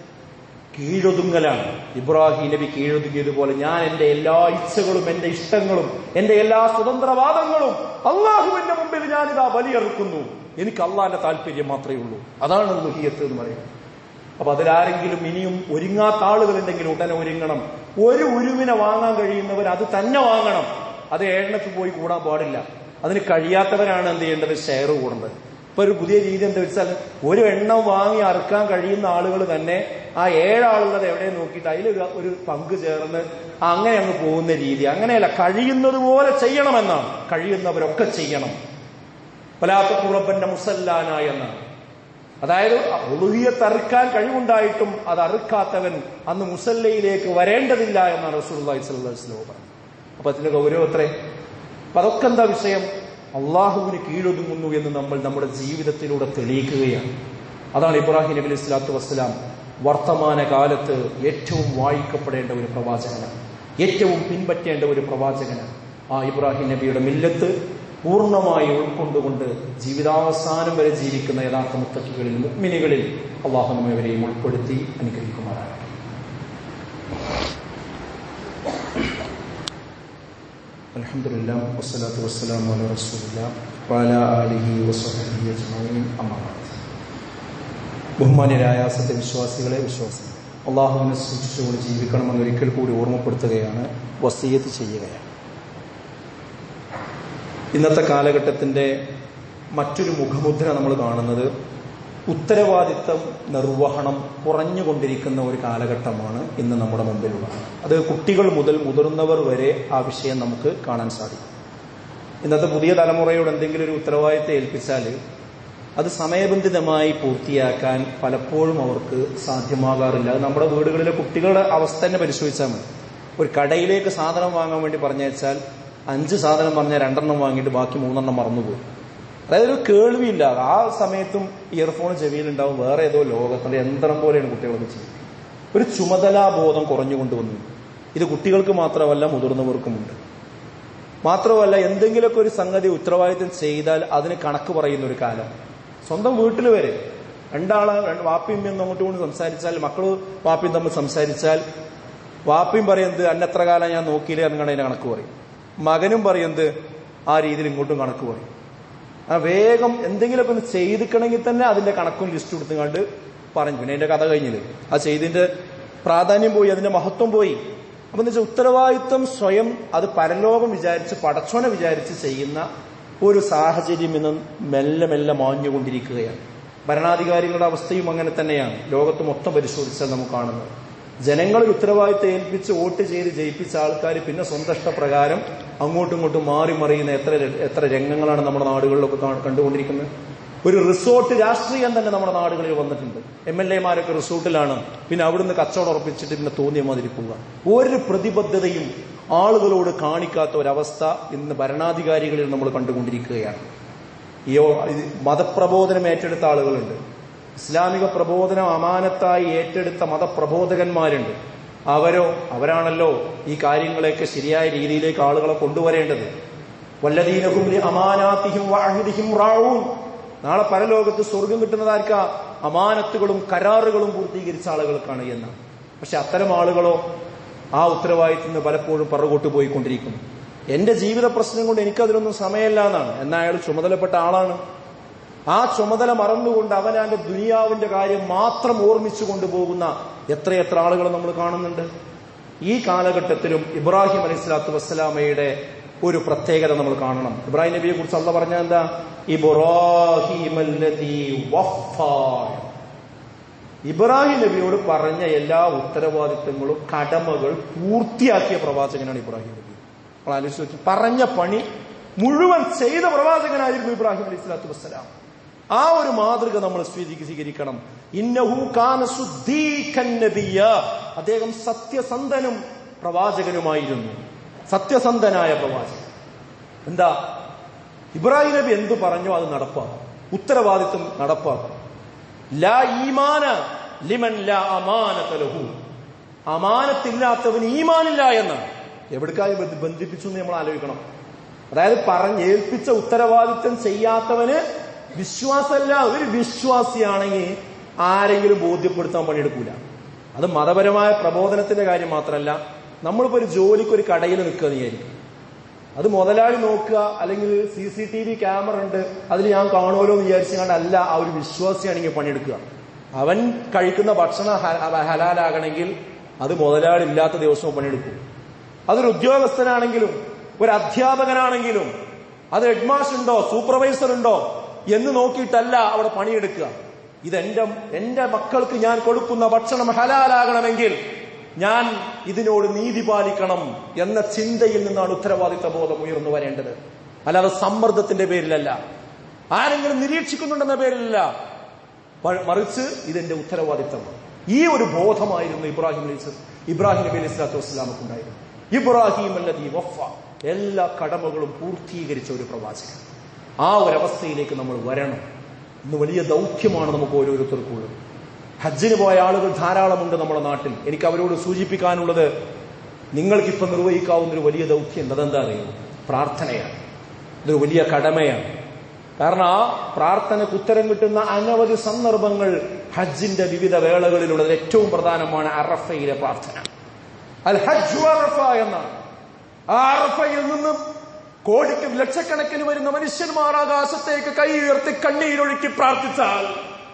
കീഴൊതുങ്ങലാണ്. ഇബ്രാഹിം നബി കീഴൊതുങ്ങിയതുപോലെ ഞാൻ എന്റെ എല്ലാ ഇച്ഛകളും എന്റെ ഇഷ്ടങ്ങളും എന്റെ എല്ലാ സ്വതന്ത്രവാദങ്ങളും അള്ളാഹുവിന്റെ മുമ്പിൽ ഞാനിതാ ബലിയറുക്കുന്നു. എനിക്ക് അള്ളാഹിന്റെ താല്പര്യം മാത്രമേ ഉള്ളൂ. അതാണ് ഉളുഹിയ്യത്ത് എന്ന് പറയുന്നത്. അപ്പൊ അതിലാരെങ്കിലും ഇനിയും ഒരുങ്ങാത്ത ആളുകളുണ്ടെങ്കിൽ ഉടനെ ഒരുങ്ങണം. ഒരു ഉരുവിനെ വാങ്ങാൻ കഴിയുന്നവർ അത് തന്നെ വാങ്ങണം. അത് ഏഴെണ്ണത്തിൽ പോയി കൂടാൻ പാടില്ല. അതിന് കഴിയാത്തവരാണ് എന്ത് ചെയ്യേണ്ടത്? ഷെയർ കൂടേണ്ടത്. ഇപ്പൊ ഒരു പുതിയ രീതി എന്താ വെച്ചാൽ, ഒരു എണ്ണം വാങ്ങി അറുക്കാൻ കഴിയുന്ന ആളുകൾ തന്നെ ആ ഏഴാളുകൾ എവിടെ നോക്കിയിട്ട് അതിൽ ഒരു പങ്ക് ചേർന്ന് അങ്ങനെ അങ്ങ് പോകുന്ന രീതി. അങ്ങനെയല്ല, കഴിയുന്നത് പോലെ ചെയ്യണമെന്നാണ്. കഴിയുന്നവരൊക്കെ ചെയ്യണം. പലാത്തപ്പുറപ്പന്റെ മുസല്ലാനായ എന്നാണ്. അതായത് ഉളുഹിയ്യത്ത് അറുക്കാൻ കഴിവുണ്ടായിട്ടും അത് അറുക്കാത്തവൻ അന്ന് മുസല്ലയിലേക്ക് വരേണ്ടതില്ല എന്നാണ് റസൂലുള്ളാഹി സ്വല്ലല്ലാഹു അലൈഹി വസല്ലം പറഞ്ഞത്. അപ്പൊ അതിന്റെ ഗൗരവം അത്രേ. അപ്പൊ അതൊക്കെ എന്താ വിഷയം? അള്ളാഹുവിന് കീഴൊതുങ്ങുന്നു എന്ന് നമ്മൾ നമ്മുടെ ജീവിതത്തിലൂടെ തെളിയിക്കുകയാണ്. അതാണ് ഇബ്രാഹിം നബി അലൈഹി സ്വലാത്തു വസ്സലാം വർത്തമാന കാലത്ത് ഏറ്റവും വായിക്കപ്പെടേണ്ട ഒരു പ്രവാചകനാണ്, ഏറ്റവും പിൻപറ്റേണ്ട ഒരു പ്രവാചകനാണ്. ആ ഇബ്രാഹിം നബിയുടെ മില്ലത്ത് പൂർണ്ണമായി ഉൾക്കൊണ്ടുകൊണ്ട് ജീവിതാവസാനം വരെ ജീവിക്കുന്ന യഥാർത്ഥ മുത്തഖികളിൽ, മുഅ്മിനുകളിൽ അള്ളാഹു നമ്മവരെയും ഉൾപ്പെടുത്തി അനുഗ്രഹിക്കുമാറാകട്ടെ. അൽഹംദുലില്ലാഹ് വസ്സലാത്തു വസ്സലാമു അലാ റസൂലില്ലാഹ് വഅലാ ആലിഹി വസഹ്ബിഹി അജ്മഈൻ. അമ്മാ ബഅദ്. ബഹുമാന്യരായ സത്യവിശ്വാസികളെ, വിശ്വാസികളെ, അള്ളാഹുവിനെ സൂക്ഷിച്ചുകൊണ്ട് ജീവിക്കണമെന്ന് ഒരിക്കൽ കൂടി ഓർമ്മപ്പെടുത്തുകയാണ്, വസിയ്യത്ത് ചെയ്യുകയാണ്. ഇന്നത്തെ കാലഘട്ടത്തിന്റെ മറ്റൊരു മുഖമുദ്ര നമ്മൾ കാണുന്നത് ഉത്തരവാദിത്തം നിർവഹണം കുറഞ്ഞുകൊണ്ടിരിക്കുന്ന ഒരു കാലഘട്ടമാണ് ഇന്ന് നമ്മുടെ മുമ്പിലുള്ളത്. അത് കുട്ടികൾ മുതൽ മുതിർന്നവർ വരെ ആ വിഷയം നമുക്ക് കാണാൻ സാധിക്കും. ഇന്നത്തെ പുതിയ തലമുറയോട് എന്തെങ്കിലും ഒരു ഉത്തരവാദിത്തം ഏൽപ്പിച്ചാൽ അത് സമയബന്ധിതമായി പൂർത്തിയാക്കാൻ പലപ്പോഴും അവർക്ക് സാധ്യമാകാറില്ല. അത് നമ്മുടെ വീടുകളിലെ കുട്ടികളുടെ അവസ്ഥ തന്നെ പരിശോധിച്ചാൽ മതി. ഒരു കടയിലേക്ക് സാധനം വാങ്ങാൻ വേണ്ടി പറഞ്ഞയച്ചാൽ അഞ്ച് സാധനം പറഞ്ഞാൽ രണ്ടെണ്ണം വാങ്ങിയിട്ട് ബാക്കി മൂന്നെണ്ണം മറന്നുപോകും. അതായത് ഒരു കേൾവിയില്ല. ആ സമയത്തും ഇയർഫോൺ ചെവിയിലുണ്ടാവും, വേറെ ഏതോ ലോകത്തിന്റെ യന്ത്രം പോലെയാണ് കുട്ടികളൊക്കെ ചെയ്യുന്നത്. ഒരു ചുമതലാബോധം കുറഞ്ഞുകൊണ്ടുവന്നു. ഇത് കുട്ടികൾക്ക് മാത്രമല്ല, മുതിർന്നവർക്കുമുണ്ട്. മാത്രമല്ല, എന്തെങ്കിലുമൊക്കെ ഒരു സംഗതി ഉത്തരവാദിത്വം ചെയ്താൽ അതിന് കണക്ക് പറയുന്ന ഒരു കാലം. സ്വന്തം വീട്ടിൽ വരെ രണ്ടാള് വാപ്പിയും അമ്മയും അങ്ങോട്ടും കൊണ്ട് സംസാരിച്ചാൽ, മക്കള് വാപ്പിയും തമ്മിൽ സംസാരിച്ചാൽ വാപ്പിയും പറയുന്നത് അന്നെത്ര കാലം ഞാൻ നോക്കിയില്ലേ അങ്ങനെ അതിന്റെ കണക്ക് പറയും. മകനും പറയുന്നത് ആ രീതിയിൽ ഇങ്ങോട്ടും കണക്ക് പറയും. ആ വേഗം എന്തെങ്കിലുമൊക്കെ ഒന്ന് ചെയ്തിക്കണമെങ്കിൽ തന്നെ അതിന്റെ കണക്കും ലിസ്റ്റ് കൊടുത്തുകൊണ്ട് പറഞ്ഞു. പിന്നെ അതിന്റെ കഥ കഴിഞ്ഞില്ലേ, ആ ചെയ്തിന്റെ പ്രാധാന്യം പോയി, അതിന്റെ മഹത്വം പോയി. അപ്പൊ എന്ന് വെച്ചാൽ ഉത്തരവാദിത്വം സ്വയം അത് പരലോകം വിചാരിച്ച്, പടച്ചോനെ വിചാരിച്ച് ചെയ്യുന്ന ഒരു സാഹചര്യം ഇന്ന് മെല്ലെ മെല്ലെ മാഞ്ഞുകൊണ്ടിരിക്കുകയാണ്. ഭരണാധികാരികളുടെ അവസ്ഥയും അങ്ങനെ തന്നെയാണ്. ലോകത്ത് മൊത്തം പരിശോധിച്ചാൽ നമുക്ക് കാണുന്നത് ജനങ്ങളിൽ ഉത്തരവാദിത്വം ഏൽപ്പിച്ച് വോട്ട് ചെയ്ത് ജയിപ്പിച്ച ആൾക്കാർ പിന്നെ സ്വന്തം ഇഷ്ടപ്രകാരം അങ്ങോട്ടും ഇങ്ങോട്ടും മാറി മറിയുന്ന എത്ര എത്ര രംഗങ്ങളാണ് നമ്മുടെ നാടുകളിലൊക്കെ കണ്ടുകൊണ്ടിരിക്കുന്നത്. ഒരു റിസോർട്ട് രാഷ്ട്രീയം തന്നെ നമ്മുടെ നാടുകളിൽ വന്നിട്ടുണ്ട്. എം എൽ എമാരൊക്കെ റിസോർട്ടിലാണ്, പിന്നെ അവിടുന്ന് കച്ചവടം ഉറപ്പിച്ചിട്ട് പിന്നെ തോന്നിയ മാതിരി പോവുക. ഒരു പ്രതിബദ്ധതയും ആളുകളോട് കാണിക്കാത്ത ഒരവസ്ഥ ഇന്ന് ഭരണാധികാരികളിൽ നമ്മൾ കണ്ടുകൊണ്ടിരിക്കുകയാണ്. ഈ മതപ്രബോധനം ഏറ്റെടുത്ത ആളുകളുണ്ട്, ഇസ്ലാമിക പ്രബോധനം അമാനത്തായി ഏറ്റെടുത്ത മതപ്രബോധകന്മാരുണ്ട്. അവരോ അവരാണല്ലോ ഈ കാര്യങ്ങളെയൊക്കെ ശരിയായ രീതിയിലേക്ക് ആളുകളെ കൊണ്ടുവരേണ്ടത്. വല്ലദീനഹും ലിഅമാനാതിഹിം വഅഹദിഹിം റാഊൻ. നാളെ പരലോകത്ത് സ്വർഗം കിട്ടുന്നതാർക്കാ? അമാനത്തുകളും കരാറുകളും പൂർത്തീകരിച്ച ആളുകൾക്കാണ് എന്നാണ്. പക്ഷെ അത്തരം ആളുകളോ ആ ഉത്തരവാദിത്തത്തിൽ നിന്ന് പലപ്പോഴും പറകോട്ട് പോയിക്കൊണ്ടിരിക്കുന്നു. എന്റെ ജീവിത പ്രശ്നം കൊണ്ട് എനിക്കതിനൊന്നും സമയമല്ല എന്നാണ്. എന്നാൽ അയാൾ ചുമതലപ്പെട്ട ആളാണ്. ആ ചുമതല മറന്നുകൊണ്ട് അവനാന്റെ ദുനിയാവിന്റെ കാര്യം മാത്രം ഓർമ്മിച്ചു കൊണ്ടുപോകുന്ന എത്രയെത്ര ആളുകൾ നമ്മൾ കാണുന്നുണ്ട്. ഈ കാലഘട്ടത്തിലും ഇബ്രാഹിം അലൈഹി സ്വലാത്തു വസ്സലാമയുടെ ഒരു പ്രത്യേകത നമ്മൾ കാണണം. ഇബ്രാഹിം നബിയെ കുറിച്ച് അള്ളാഹ് പറഞ്ഞ എന്താ? ഇബ്രാഹിം അല്ലദീ വഫാ. ഇബ്രാഹിം നബിയോട് പറഞ്ഞ എല്ലാ ഉത്തരവാദിത്തങ്ങളും കടമകൾ പൂർത്തിയാക്കിയ പ്രവാചകനാണ് ഇബ്രാഹിം നബി. നമ്മൾ ആലോചിച്ച് നോക്കി, പറഞ്ഞ പണി മുഴുവൻ ചെയ്ത പ്രവാചകനായിരുന്നു ഇബ്രാഹിം അലൈഹി സ്വലാത്തു വസ്സലാം. ആ ഒരു മാതൃക നമ്മൾ സ്വീകരിക്കണം. ഇന്നഹു കാന സുദ്ദീഖൻ നബിയ്യ. അദ്ദേഹം സത്യസന്ധനും പ്രവാചകനുമായിരുന്നു. സത്യസന്ധനായ പ്രവാചകൻ. എന്താ? ഇബ്രാഹിം നബി എന്തു പറഞ്ഞോ അത് നടപ്പാക്കും. ഉത്തരവാദിത്വം നടപ്പാക്കും. ലാ ഈമാന ലിമൻ ലാ അമാനത ലഹു. അമാനത്തില്ലാത്തവന് ഈമാനില്ല എന്നാണ്. എവിടേക്കായി ബന്ധിപ്പിച്ചു എന്ന് നമ്മൾ ആലോചിക്കണം. അതായത് പറഞ്ഞ് ഏൽപ്പിച്ച ഉത്തരവാദിത്വം ചെയ്യാത്തവന് വിശ്വാസമല്ല. ഒരു വിശ്വാസിയാണെങ്കിൽ ആരെങ്കിലും ബോധ്യപ്പെടുത്താൻ പണിയെടുക്കൂല. അത് മതപരമായ പ്രബോധനത്തിന്റെ കാര്യം മാത്രമല്ല. നമ്മളിപ്പോ ഒരു ജോലിക്ക് ഒരു കടയിൽ നിൽക്കുക വിചാരിക്കും. അത് മുതലാളി നോക്കുക, അല്ലെങ്കിൽ C C T V camera ഉണ്ട്, അതിൽ ഞാൻ കാണുമല്ലോ എന്ന് വിചാരിച്ചുകൊണ്ടല്ല ആ ഒരു വിശ്വാസിയാണെങ്കിൽ പണിയെടുക്കുക. അവൻ കഴിക്കുന്ന ഭക്ഷണം ഹലാലാകണമെങ്കിൽ അത് മുതലാളി ഇല്ലാത്ത ദിവസവും പണിയെടുക്കും. അതൊരു ഉദ്യോഗസ്ഥനാണെങ്കിലും ഒരു അധ്യാപകനാണെങ്കിലും അത് ഹെഡ്മാസ്റ്റർ ഉണ്ടോ സൂപ്പർവൈസർ ഉണ്ടോ എന്ന് നോക്കിയിട്ടല്ല അവിടെ പണിയെടുക്കുക. ഇതെന്റെ എന്റെ മക്കൾക്ക് ഞാൻ കൊടുക്കുന്ന ഭക്ഷണം ഹലാലാകണമെങ്കിൽ ഞാൻ ഇതിനോട് നീതി പാലിക്കണം എന്ന ചിന്തയിൽ നിന്നാണ് ഉത്തരവാദിത്ത ബോധം ഉയർന്നു വരേണ്ടത്. അല്ലാതെ സമ്മർദ്ദത്തിന്റെ പേരിലല്ല, ആരെങ്കിലും നിരീക്ഷിക്കുന്നുണ്ടെന്ന പേരിലല്ല, മറിച്ച് ഇതെന്റെ ഉത്തരവാദിത്തമാണ്. ഈ ഒരു ബോധമായിരുന്നു ഇബ്രാഹിം ഇബ്രാഹിം നബി അലൈഹി സ്വലാത്തു വസ്സലാമക്ക് ഉണ്ടായിരുന്നു. ഇബ്രാഹിം അല്ലദീ വഫ. എല്ലാ കടമകളും പൂർത്തീകരിച്ച ഒരു പ്രവാചകൻ. ആ ഒരവസ്ഥയിലേക്ക് നമ്മൾ വരണം. ഇന്ന് വലിയ ദൗത്യമാണ് നമുക്ക് ഓരോരുത്തർക്കുള്ളത്. ഹജ്ജിന് പോയ ആളുകൾ ധാരാളമുണ്ട് നമ്മുടെ നാട്ടിൽ. എനിക്ക് അവരോട് സൂചിപ്പിക്കാനുള്ളത്, നിങ്ങൾക്കിപ്പം നിർവഹിക്കാവുന്നൊരു വലിയ ദൗത്യം അതെന്താ അറിയുമോ? പ്രാർത്ഥനയാണ്. ഇതൊരു വലിയ കടമയാണ്. കാരണം ആ പ്രാർത്ഥനയ്ക്ക് ഉത്തരം കിട്ടുന്ന അനവധി സന്ദർഭങ്ങൾ ഹജ്ജിന്റെ വിവിധ വേളകളിലുള്ളത്. ഏറ്റവും പ്രധാനമാണ് അറഫയിലെ പ്രാർത്ഥന. അൽ ഹജ്ജു അറഫ എന്നാണ്. ആ അറഫയിൽ നിന്നും കോടിക്ക് ലക്ഷക്കണക്കിന് വരുന്ന മനുഷ്യന്മാർ ആകാശത്തേക്ക് കൈ ഉയർത്തി കണ്ണീരൊഴുക്കി പ്രാർത്ഥിച്ചാൽ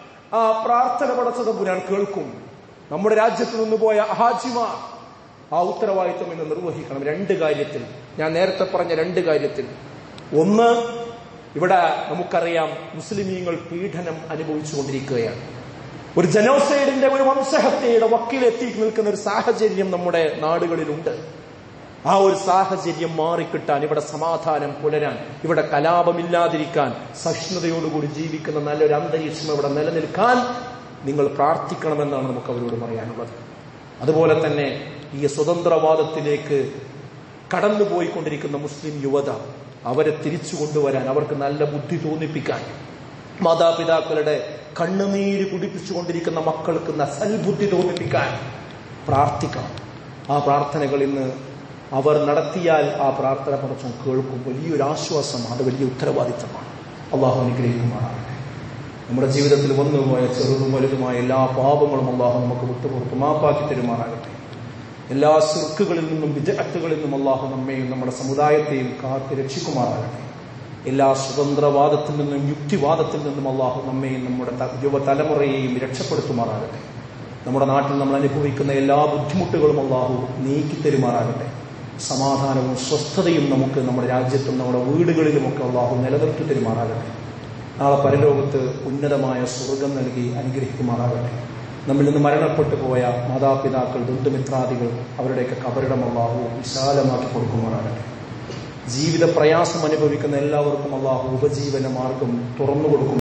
ആ പ്രാർത്ഥന പടച്ചത് പുരാൻ കേൾക്കും. നമ്മുടെ രാജ്യത്ത് നിന്ന് പോയ ഹാജിമാർ ആ ഉത്തരവാദിത്വം ഇന്ന് നിർവഹിക്കണം. രണ്ട് കാര്യത്തിൽ, ഞാൻ നേരത്തെ പറഞ്ഞ രണ്ട് കാര്യത്തിൽ. ഒന്ന്, ഇവിടെ നമുക്കറിയാം മുസ്ലിമീങ്ങൾ പീഡനം അനുഭവിച്ചുകൊണ്ടിരിക്കുകയാണ്. ഒരു ജനോസൈഡിന്റെ, ഒരു വംശഹത്യയുടെ വക്കിലെത്തി നിൽക്കുന്ന ഒരു സാഹചര്യം നമ്മുടെ നാടുകളിലുണ്ട്. ആ ഒരു സാഹചര്യം മാറിക്കിട്ടാൻ, ഇവിടെ സമാധാനം പുലരാൻ, ഇവിടെ കലാപമില്ലാതിരിക്കാൻ, സഹിഷ്ണുതയോടുകൂടി ജീവിക്കുന്ന നല്ലൊരു അന്തരീക്ഷം ഇവിടെ നിലനിൽക്കാൻ നിങ്ങൾ പ്രാർത്ഥിക്കണമെന്നാണ് നമുക്ക് അവരോട് പറയാനുള്ളത്. അതുപോലെ തന്നെ ഈ സ്വതന്ത്രവാദത്തിലേക്ക് കടന്നുപോയിക്കൊണ്ടിരിക്കുന്ന മുസ്ലിം യുവത, അവരെ തിരിച്ചു കൊണ്ടുവരാൻ, അവർക്ക് നല്ല ബുദ്ധി തോന്നിപ്പിക്കാൻ, മാതാപിതാക്കളുടെ കണ്ണുനീര് കുടിപ്പിച്ചുകൊണ്ടിരിക്കുന്ന മക്കൾക്ക് സൽബുദ്ധി തോന്നിപ്പിക്കാൻ പ്രാർത്ഥിക്കണം. ആ പ്രാർത്ഥനകൾ ഇന്ന് അവർ നടത്തിയാൽ ആ പ്രാർത്ഥന പടച്ചോൻ കേൾക്കും. വലിയൊരു ആശ്വാസം, അത് വലിയ ഉത്തരവാദിത്തമാണ്. അള്ളാഹു അനുഗ്രഹിക്കുമാറാകട്ടെ. നമ്മുടെ ജീവിതത്തിൽ വന്നുപോയ ചെറുതും വലുതുമായ എല്ലാ പാപങ്ങളും അള്ളാഹു നമുക്ക് വിട്ടുപുറത്ത് മാപ്പാക്കി തരുമാറാകട്ടെ. എല്ലാ ശിർക്കുകളിൽ നിന്നും വിദഅത്തുകളിൽ നിന്നും അള്ളാഹു നമ്മെയും നമ്മുടെ സമുദായത്തെയും കാത്ത് രക്ഷിക്കുമാറാകട്ടെ. എല്ലാ സ്വതന്ത്രവാദത്തിൽ നിന്നും യുക്തിവാദത്തിൽ നിന്നും അള്ളാഹു നമ്മെയും നമ്മുടെ യുവതലമുറയെയും രക്ഷപ്പെടുത്തുമാറാകട്ടെ. നമ്മുടെ നാട്ടിൽ നമ്മൾ അനുഭവിക്കുന്ന എല്ലാ ബുദ്ധിമുട്ടുകളും അള്ളാഹു നീക്കിത്തരുമാറാകട്ടെ. സമാധാനവും സ്വസ്ഥതയും നമുക്ക് നമ്മുടെ രാജ്യത്തും നമ്മുടെ വീടുകളിലുമൊക്കെ അള്ളാഹു നിലനിർത്തി തരുമാറാകട്ടെ. നാളെ പരലോകത്ത് ഉന്നതമായ സ്വർഗം നൽകി അനുഗ്രഹിക്കുമാറാകട്ടെ. നമ്മിൽ നിന്ന് മരണപ്പെട്ടു പോയ മാതാപിതാക്കൾ, ബന്ധുമിത്രാദികൾ, അവരുടെയൊക്കെ കബറിടം അള്ളാഹു വിശാലമാക്കി കൊടുക്കുമാറാകട്ടെ. ജീവിത പ്രയാസം അനുഭവിക്കുന്ന എല്ലാവർക്കും അള്ളാഹു ഉപജീവന മാർഗം തുറന്നു കൊടുക്കും.